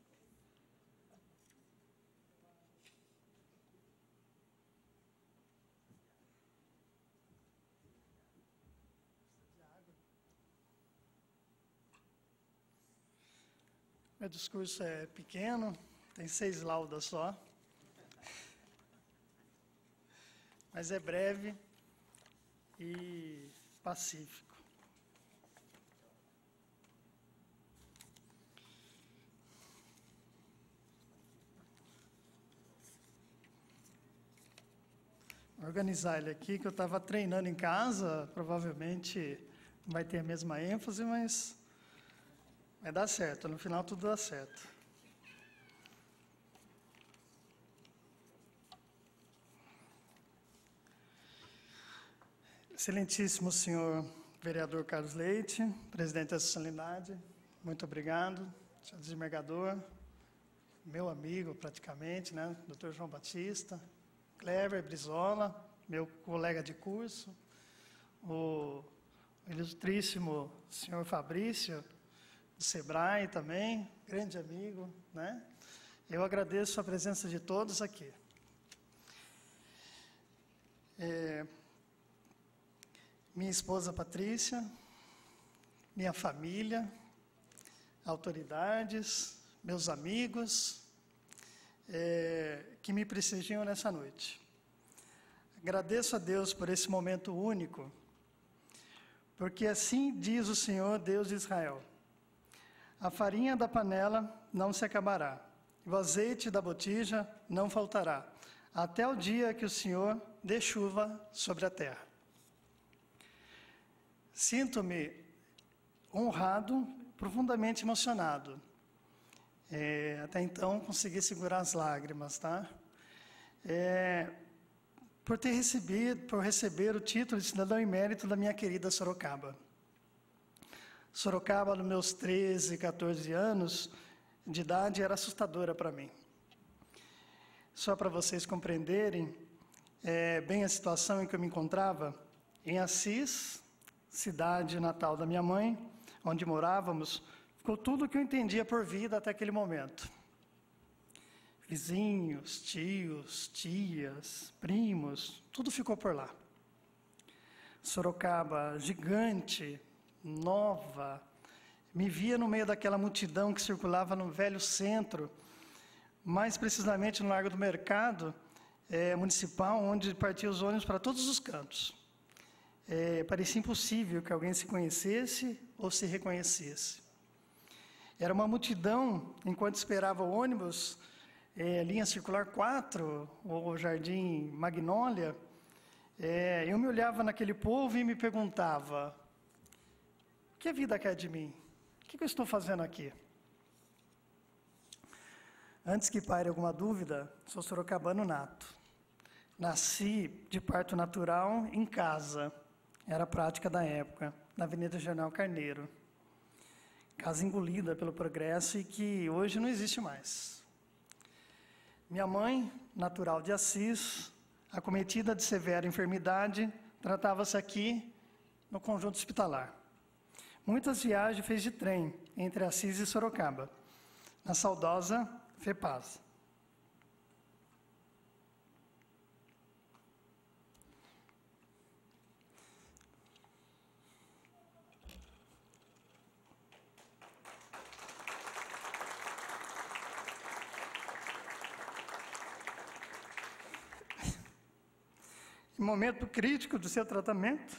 Meu discurso é pequeno, tem seis laudas só, mas é breve e pacífico. Vou organizar ele aqui, que eu estava treinando em casa, provavelmente não vai ter a mesma ênfase, mas vai dar certo, no final tudo dá certo. Excelentíssimo senhor vereador Carlos Leite, presidente da solenidade, muito obrigado. Senhor desembargador, meu amigo praticamente, né, doutor João Batista, Clever Brizola, meu colega de curso, o ilustríssimo senhor Fabrício, do Sebrae também, grande amigo, né? Eu agradeço a presença de todos aqui. É, minha esposa Patrícia, minha família, autoridades, meus amigos, é, que me prestigiam nessa noite. Agradeço a Deus por esse momento único, porque assim diz o Senhor, Deus de Israel: a farinha da panela não se acabará, e o azeite da botija não faltará, até o dia que o Senhor dê chuva sobre a terra. Sinto-me honrado, profundamente emocionado. É, até então, consegui segurar as lágrimas, tá? É, por ter recebido, por receber o título de cidadão emérito da minha querida Sorocaba. Sorocaba, nos meus treze, quatorze anos de idade, era assustadora para mim. Só para vocês compreenderem é, bem a situação em que eu me encontrava, em Assis, cidade natal da minha mãe, onde morávamos, ficou tudo o que eu entendia por vida até aquele momento. Vizinhos, tios, tias, primos, tudo ficou por lá. Sorocaba, gigante, nova, me via no meio daquela multidão que circulava no velho centro, mais precisamente no Largo do Mercado é, Municipal, onde partiam os ônibus para todos os cantos. É, parecia impossível que alguém se conhecesse ou se reconhecesse. Era uma multidão, enquanto esperava o ônibus, é, linha circular quatro, ou Jardim Magnólia, é, eu me olhava naquele povo e me perguntava: o que a vida quer de mim? O que eu estou fazendo aqui? Antes que pare alguma dúvida, sou sorocabano nato. Nasci de parto natural em casa, era a prática da época, na Avenida General Carneiro. Casa engolida pelo progresso e que hoje não existe mais. Minha mãe, natural de Assis, acometida de severa enfermidade, tratava-se aqui no conjunto hospitalar. Muitas viagens fez de trem entre Assis e Sorocaba, na saudosa FEPAS. Em momento crítico do seu tratamento,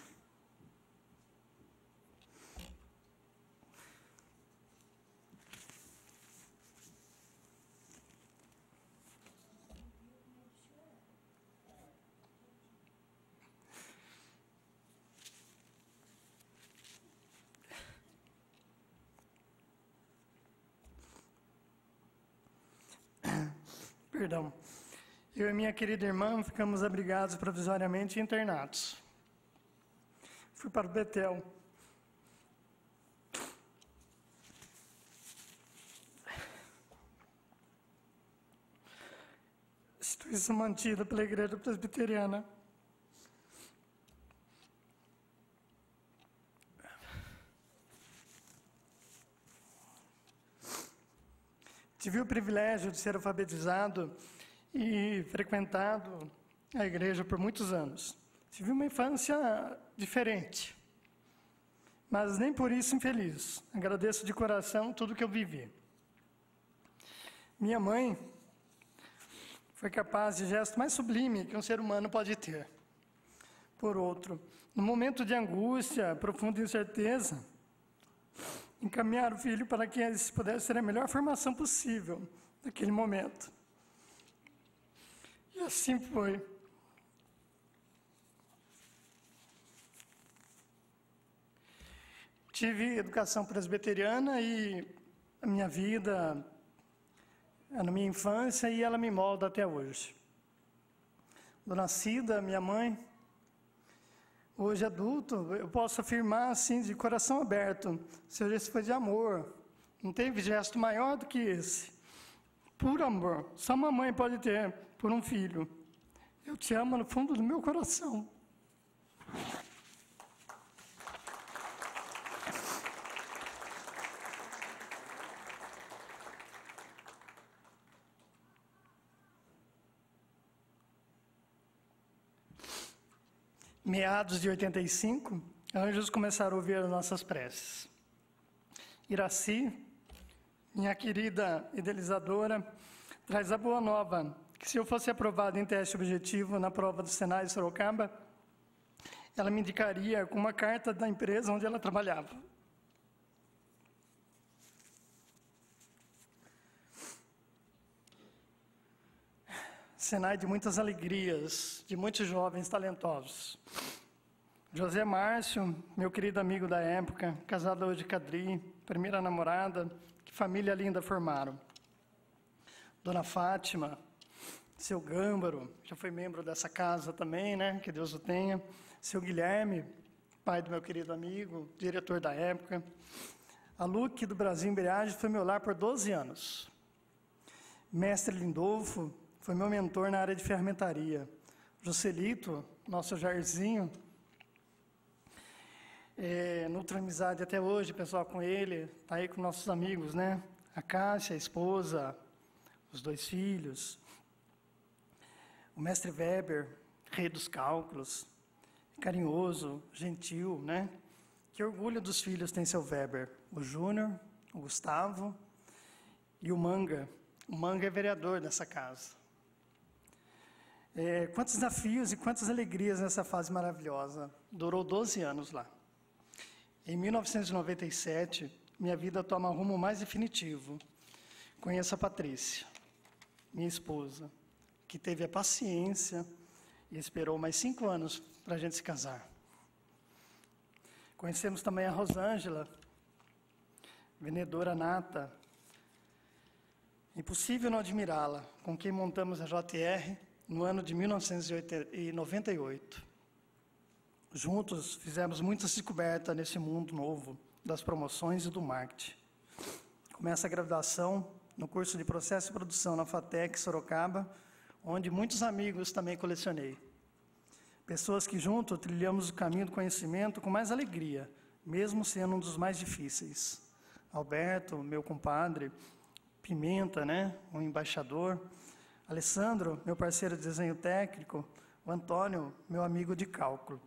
Perdão. Eu e minha querida irmã ficamos abrigados provisoriamente e internados. Fui para o Betel. Instituição mantida pela Igreja Presbiteriana. Tive o privilégio de ser alfabetizado e frequentado a igreja por muitos anos. Tive uma infância diferente, mas nem por isso infeliz. Agradeço de coração tudo que eu vivi. Minha mãe foi capaz de gesto mais sublime que um ser humano pode ter. Por outro, no momento de angústia, profunda incerteza, encaminhar o filho para que ele pudesse ter a melhor formação possível naquele momento. E assim foi. Tive educação presbiteriana e a minha vida, na minha infância, e ela me molda até hoje. Dona Cida, minha mãe, hoje adulto, eu posso afirmar assim, de coração aberto, seu gesto foi de amor. Não teve gesto maior do que esse. Puro amor. Só uma mãe pode ter por um filho. Eu te amo no fundo do meu coração. Meados de oitenta e cinco, anjos começaram a ouvir as nossas preces. Iraci, minha querida idealizadora, traz a boa nova, que se eu fosse aprovado em teste objetivo na prova do Senai de Sorocaba, ela me indicaria com uma carta da empresa onde ela trabalhava. Senai de muitas alegrias, de muitos jovens talentosos. José Márcio, meu querido amigo da época, casado hoje com a Adri, primeira namorada, que família linda formaram. Dona Fátima, seu Gâmbaro, já foi membro dessa casa também, né? Que Deus o tenha. Seu Guilherme, pai do meu querido amigo, diretor da época. A Luque do Brasil Embreagem foi meu lar por doze anos. Mestre Lindolfo foi meu mentor na área de ferramentaria. Joselito, nosso Jairzinho, é, nutra amizade até hoje, pessoal, com ele, está aí com nossos amigos, né? A Cássia, a esposa, os dois filhos. O mestre Weber, rei dos cálculos, carinhoso, gentil, né? Que orgulho dos filhos tem seu Weber? O Júnior, o Gustavo e o Manga. O Manga é vereador dessa casa. É, quantos desafios e quantas alegrias nessa fase maravilhosa. Durou doze anos lá. Em mil novecentos e noventa e sete, minha vida toma um rumo mais definitivo. Conheço a Patrícia, minha esposa, que teve a paciência e esperou mais cinco anos para a gente se casar. Conhecemos também a Rosângela, vendedora nata. Impossível não admirá-la, com quem montamos a J R no ano de mil novecentos e noventa e oito. Juntos fizemos muitas descobertas nesse mundo novo das promoções e do marketing. Começa a graduação no curso de Processo e Produção na FATEC Sorocaba, onde muitos amigos também colecionei. Pessoas que juntos trilhamos o caminho do conhecimento com mais alegria, mesmo sendo um dos mais difíceis. Alberto, meu compadre, Pimenta, né, um embaixador, Alessandro, meu parceiro de desenho técnico, o Antônio, meu amigo de cálculo.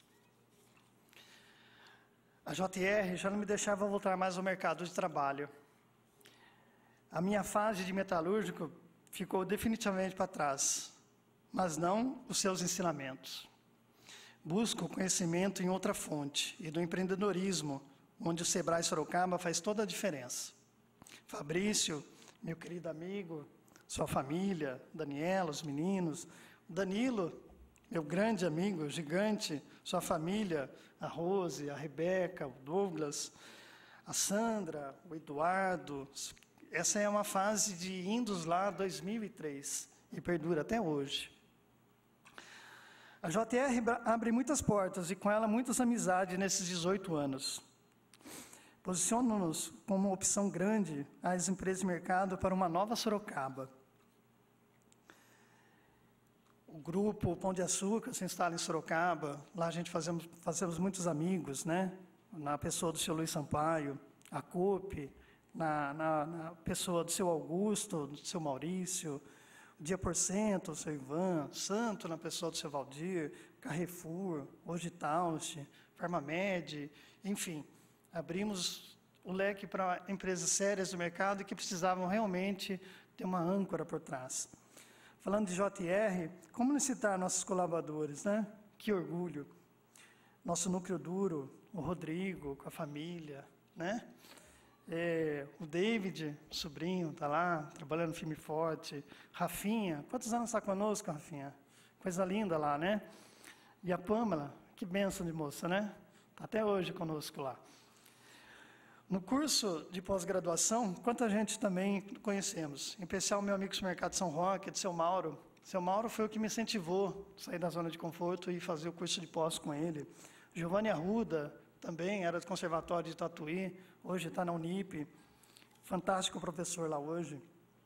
A J R já não me deixava voltar mais ao mercado de trabalho. A minha fase de metalúrgico ficou definitivamente para trás, mas não os seus ensinamentos. Busco o conhecimento em outra fonte e do empreendedorismo, onde o Sebrae Sorocaba faz toda a diferença. Fabrício, meu querido amigo, sua família, Daniela, os meninos, Danilo, meu grande amigo, gigante, sua família, a Rose, a Rebeca, o Douglas, a Sandra, o Eduardo, essa é uma fase de Indos lá dois mil e três e perdura até hoje. A J R abre muitas portas e com ela muitas amizades nesses dezoito anos. Posiciona-nos como uma opção grande às empresas de mercado para uma nova Sorocaba. O grupo Pão de Açúcar se instala em Sorocaba. Lá a gente fazemos, fazemos muitos amigos, né? Na pessoa do seu Luiz Sampaio, a COP, na, na, na pessoa do seu Augusto, do seu Maurício, o Dia por Cento, o seu Ivan, Santo na pessoa do seu Valdir, Carrefour, hoje Tausch, Farmamed, enfim, abrimos o leque para empresas sérias do mercado que precisavam realmente ter uma âncora por trás. Falando de J R, como não citar nossos colaboradores, né? Que orgulho. Nosso núcleo duro, o Rodrigo, com a família, né? É, o David, sobrinho, está lá, trabalhando firme e forte. Rafinha, quantos anos está conosco, Rafinha? Coisa linda lá, né? E a Pâmela, que bênção de moça, né? Está até hoje conosco lá. No curso de pós-graduação, quanta gente também conhecemos, em especial meu amigo do Mercado São Roque, do seu Mauro. Seu Mauro foi o que me incentivou a sair da zona de conforto e fazer o curso de pós com ele. Giovanni Arruda, também era do Conservatório de Tatuí, hoje está na Unip, fantástico professor lá hoje.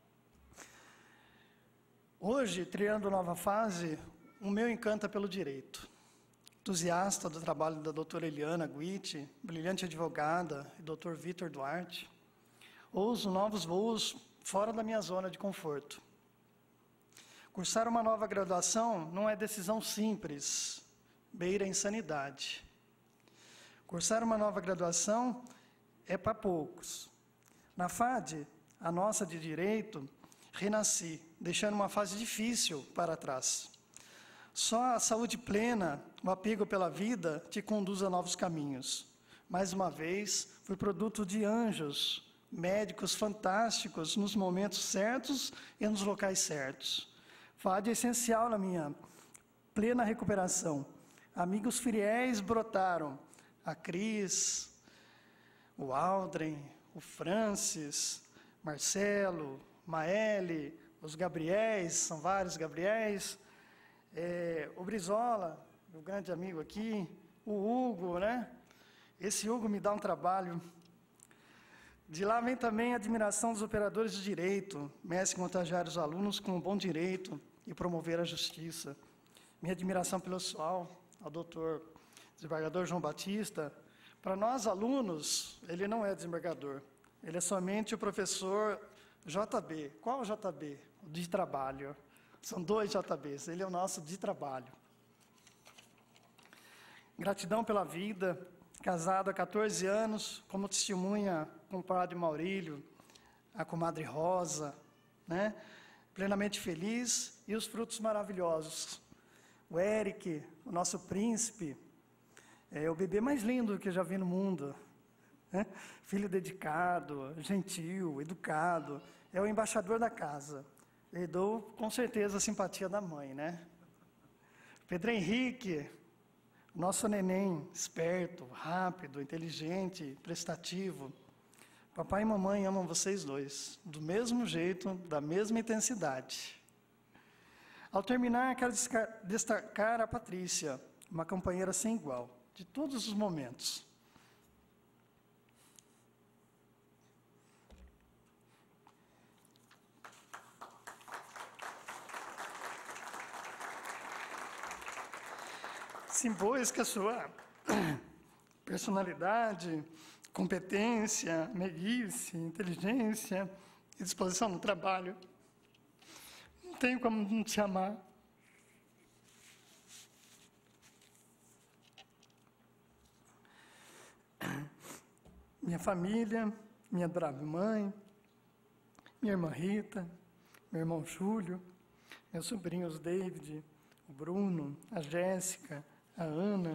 Hoje, trilhando nova fase, o meu encanta pelo direito. Entusiasta do trabalho da doutora Eliana Guitti, brilhante advogada, e doutor Vitor Duarte, ouso novos voos fora da minha zona de conforto. Cursar uma nova graduação não é decisão simples, beira a insanidade. Cursar uma nova graduação é para poucos. Na F A D, a nossa de Direito, renasci, deixando uma fase difícil para trás. Só a saúde plena, o apego pela vida, te conduz a novos caminhos. Mais uma vez, fui produto de anjos, médicos fantásticos, nos momentos certos e nos locais certos. F A D é essencial na minha plena recuperação. Amigos fiéis brotaram. A Cris, o Aldrin, o Francis, Marcelo, Maeli, os Gabriéis, são vários Gabriéis, é, o Brizola, meu grande amigo aqui, o Hugo, né? Esse Hugo me dá um trabalho. De lá vem também a admiração dos operadores de direito, mestre e contagiar os alunos com um bom direito e promover a justiça. Minha admiração pelo pessoal, ao doutor desembargador João Batista. Para nós, alunos, ele não é desembargador, ele é somente o professor J B. Qual o J B? O de trabalho. São dois J Bs, ele é o nosso de trabalho. Gratidão pela vida, casado há quatorze anos, como testemunha com o padre Maurílio, a comadre Rosa, né? Plenamente feliz e os frutos maravilhosos. O Eric, o nosso príncipe, é o bebê mais lindo que eu já vi no mundo, né? Filho dedicado, gentil, educado, é o embaixador da casa. Herdou com certeza a simpatia da mãe, né? Pedro Henrique, nosso neném, esperto, rápido, inteligente, prestativo. Papai e mamãe amam vocês dois, do mesmo jeito, da mesma intensidade. Ao terminar, quero destacar a Patrícia, uma companheira sem igual, de todos os momentos. Simbóis que a sua personalidade, competência, meiguice, inteligência e disposição no trabalho. Não tenho como não te amar. Minha família, minha adorável mãe, minha irmã Rita, meu irmão Júlio, meus sobrinhos David, o Bruno, a Jéssica, a Ana,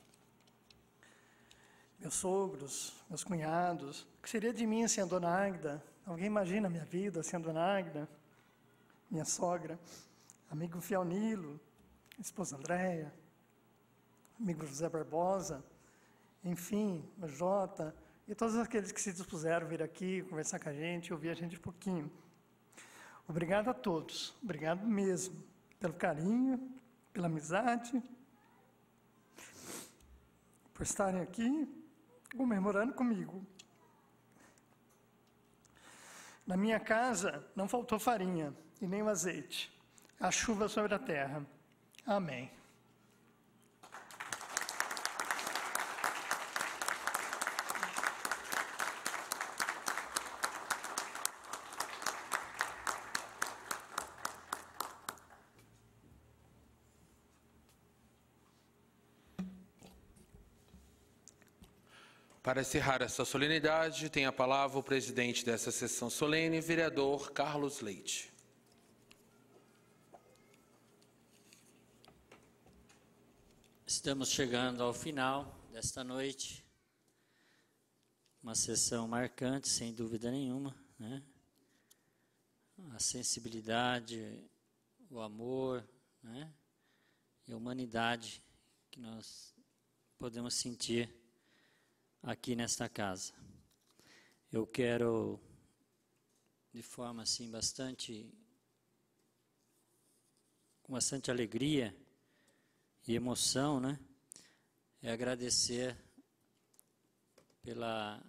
meus sogros, meus cunhados. O que seria de mim sem a dona Águida? Alguém imagina a minha vida sem a dona Águida? Minha sogra, amigo fiel Nilo, esposa Andréia, amigo José Barbosa, enfim, o Jota e todos aqueles que se dispuseram a vir aqui, conversar com a gente, ouvir a gente um pouquinho. Obrigado a todos, obrigado mesmo, pelo carinho, pela amizade, por estarem aqui comemorando comigo. Na minha casa não faltou farinha e nem o azeite, a chuva sobre a terra. Amém. Para encerrar esta solenidade, tem a palavra o presidente dessa sessão solene, vereador Carlos Leite. Estamos chegando ao final desta noite, uma sessão marcante, sem dúvida nenhuma, né? A sensibilidade, o amor, né? E a humanidade que nós podemos sentir aqui nesta casa. Eu quero, de forma assim, bastante, com bastante alegria e emoção, né, é agradecer pela,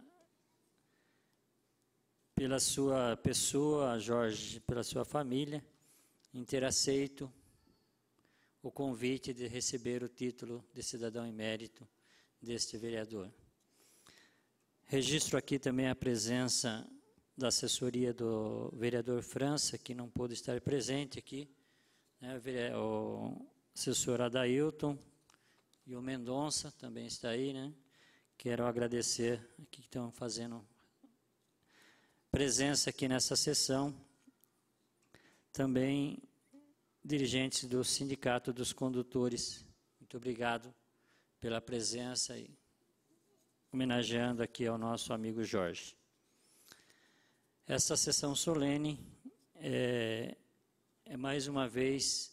pela sua pessoa, Jorge, pela sua família, em ter aceito o convite de receber o título de cidadão emérito deste vereador. Registro aqui também a presença da assessoria do vereador França, que não pôde estar presente aqui, né, o assessor Adailton e o Mendonça também está aí, né? Quero agradecer aqui que estão fazendo presença aqui nessa sessão. Também dirigentes do Sindicato dos Condutores. Muito obrigado pela presença e homenageando aqui ao nosso amigo Jorge. Essa sessão solene é, é mais uma vez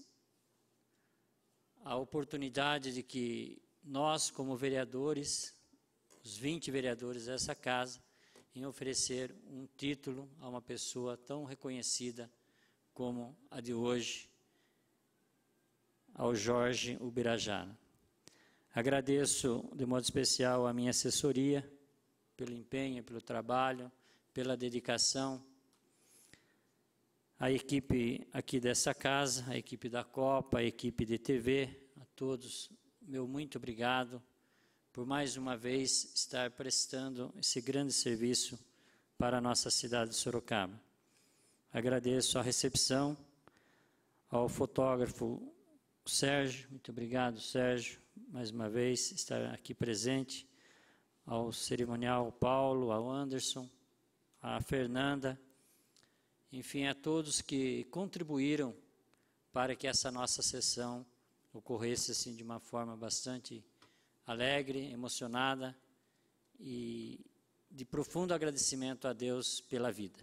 a oportunidade de que nós, como vereadores, os vinte vereadores dessa casa, em oferecer um título a uma pessoa tão reconhecida como a de hoje, ao Jorge Ubirajara. Agradeço de modo especial a minha assessoria, pelo empenho, pelo trabalho, pela dedicação, a equipe aqui dessa casa, a equipe da Copa, a equipe de T V, a todos, meu muito obrigado por mais uma vez estar prestando esse grande serviço para a nossa cidade de Sorocaba. Agradeço a recepção, ao fotógrafo Sérgio, muito obrigado, Sérgio, mais uma vez, estar aqui presente, ao cerimonial Paulo, ao Anderson, à Fernanda, enfim, a todos que contribuíram para que essa nossa sessão ocorresse assim, de uma forma bastante alegre, emocionada e de profundo agradecimento a Deus pela vida.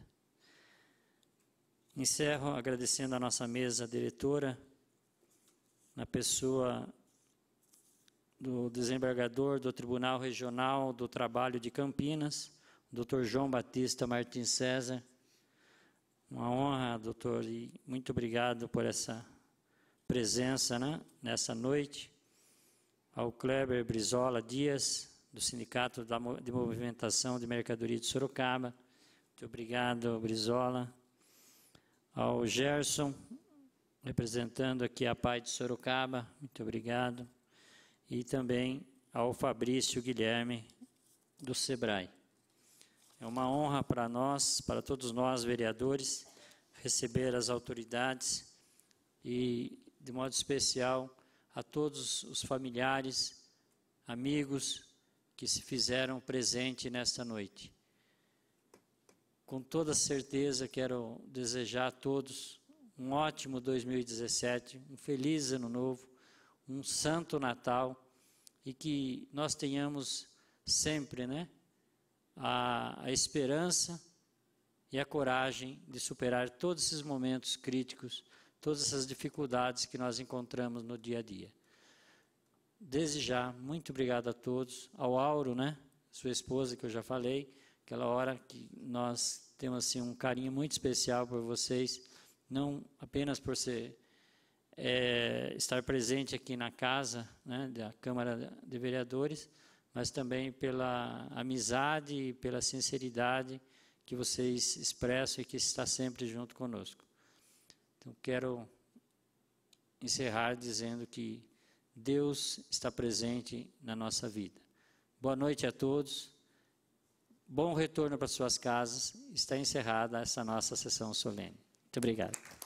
Encerro agradecendo a nossa mesa diretora, na pessoa do desembargador do Tribunal Regional do Trabalho de Campinas, doutor João Batista Martins César. Uma honra, doutor, e muito obrigado por essa presença, né, nessa noite. Ao Kleber Brizola Dias, do Sindicato de Movimentação de Mercadoria de Sorocaba. Muito obrigado, Brizola. Ao Gerson, representando aqui a P A I de Sorocaba, muito obrigado. E também ao Fabrício Guilherme, do SEBRAE. É uma honra para nós, para todos nós, vereadores, receber as autoridades e, de modo especial, a todos os familiares, amigos que se fizeram presente nesta noite. Com toda certeza, quero desejar a todos um ótimo dois mil e dezessete, um feliz ano novo, um santo Natal, e que nós tenhamos sempre, né, a, a esperança e a coragem de superar todos esses momentos críticos, todas essas dificuldades que nós encontramos no dia a dia. Desde já, muito obrigado a todos, ao Auro, né, sua esposa, que eu já falei, aquela hora que nós temos assim, um carinho muito especial por vocês, não apenas por ser, é, estar presente aqui na casa, né, da Câmara de Vereadores, mas também pela amizade e pela sinceridade que vocês expressam e que está sempre junto conosco. Então, quero encerrar dizendo que Deus está presente na nossa vida. Boa noite a todos, bom retorno para suas casas, está encerrada essa nossa sessão solene. Muito obrigado.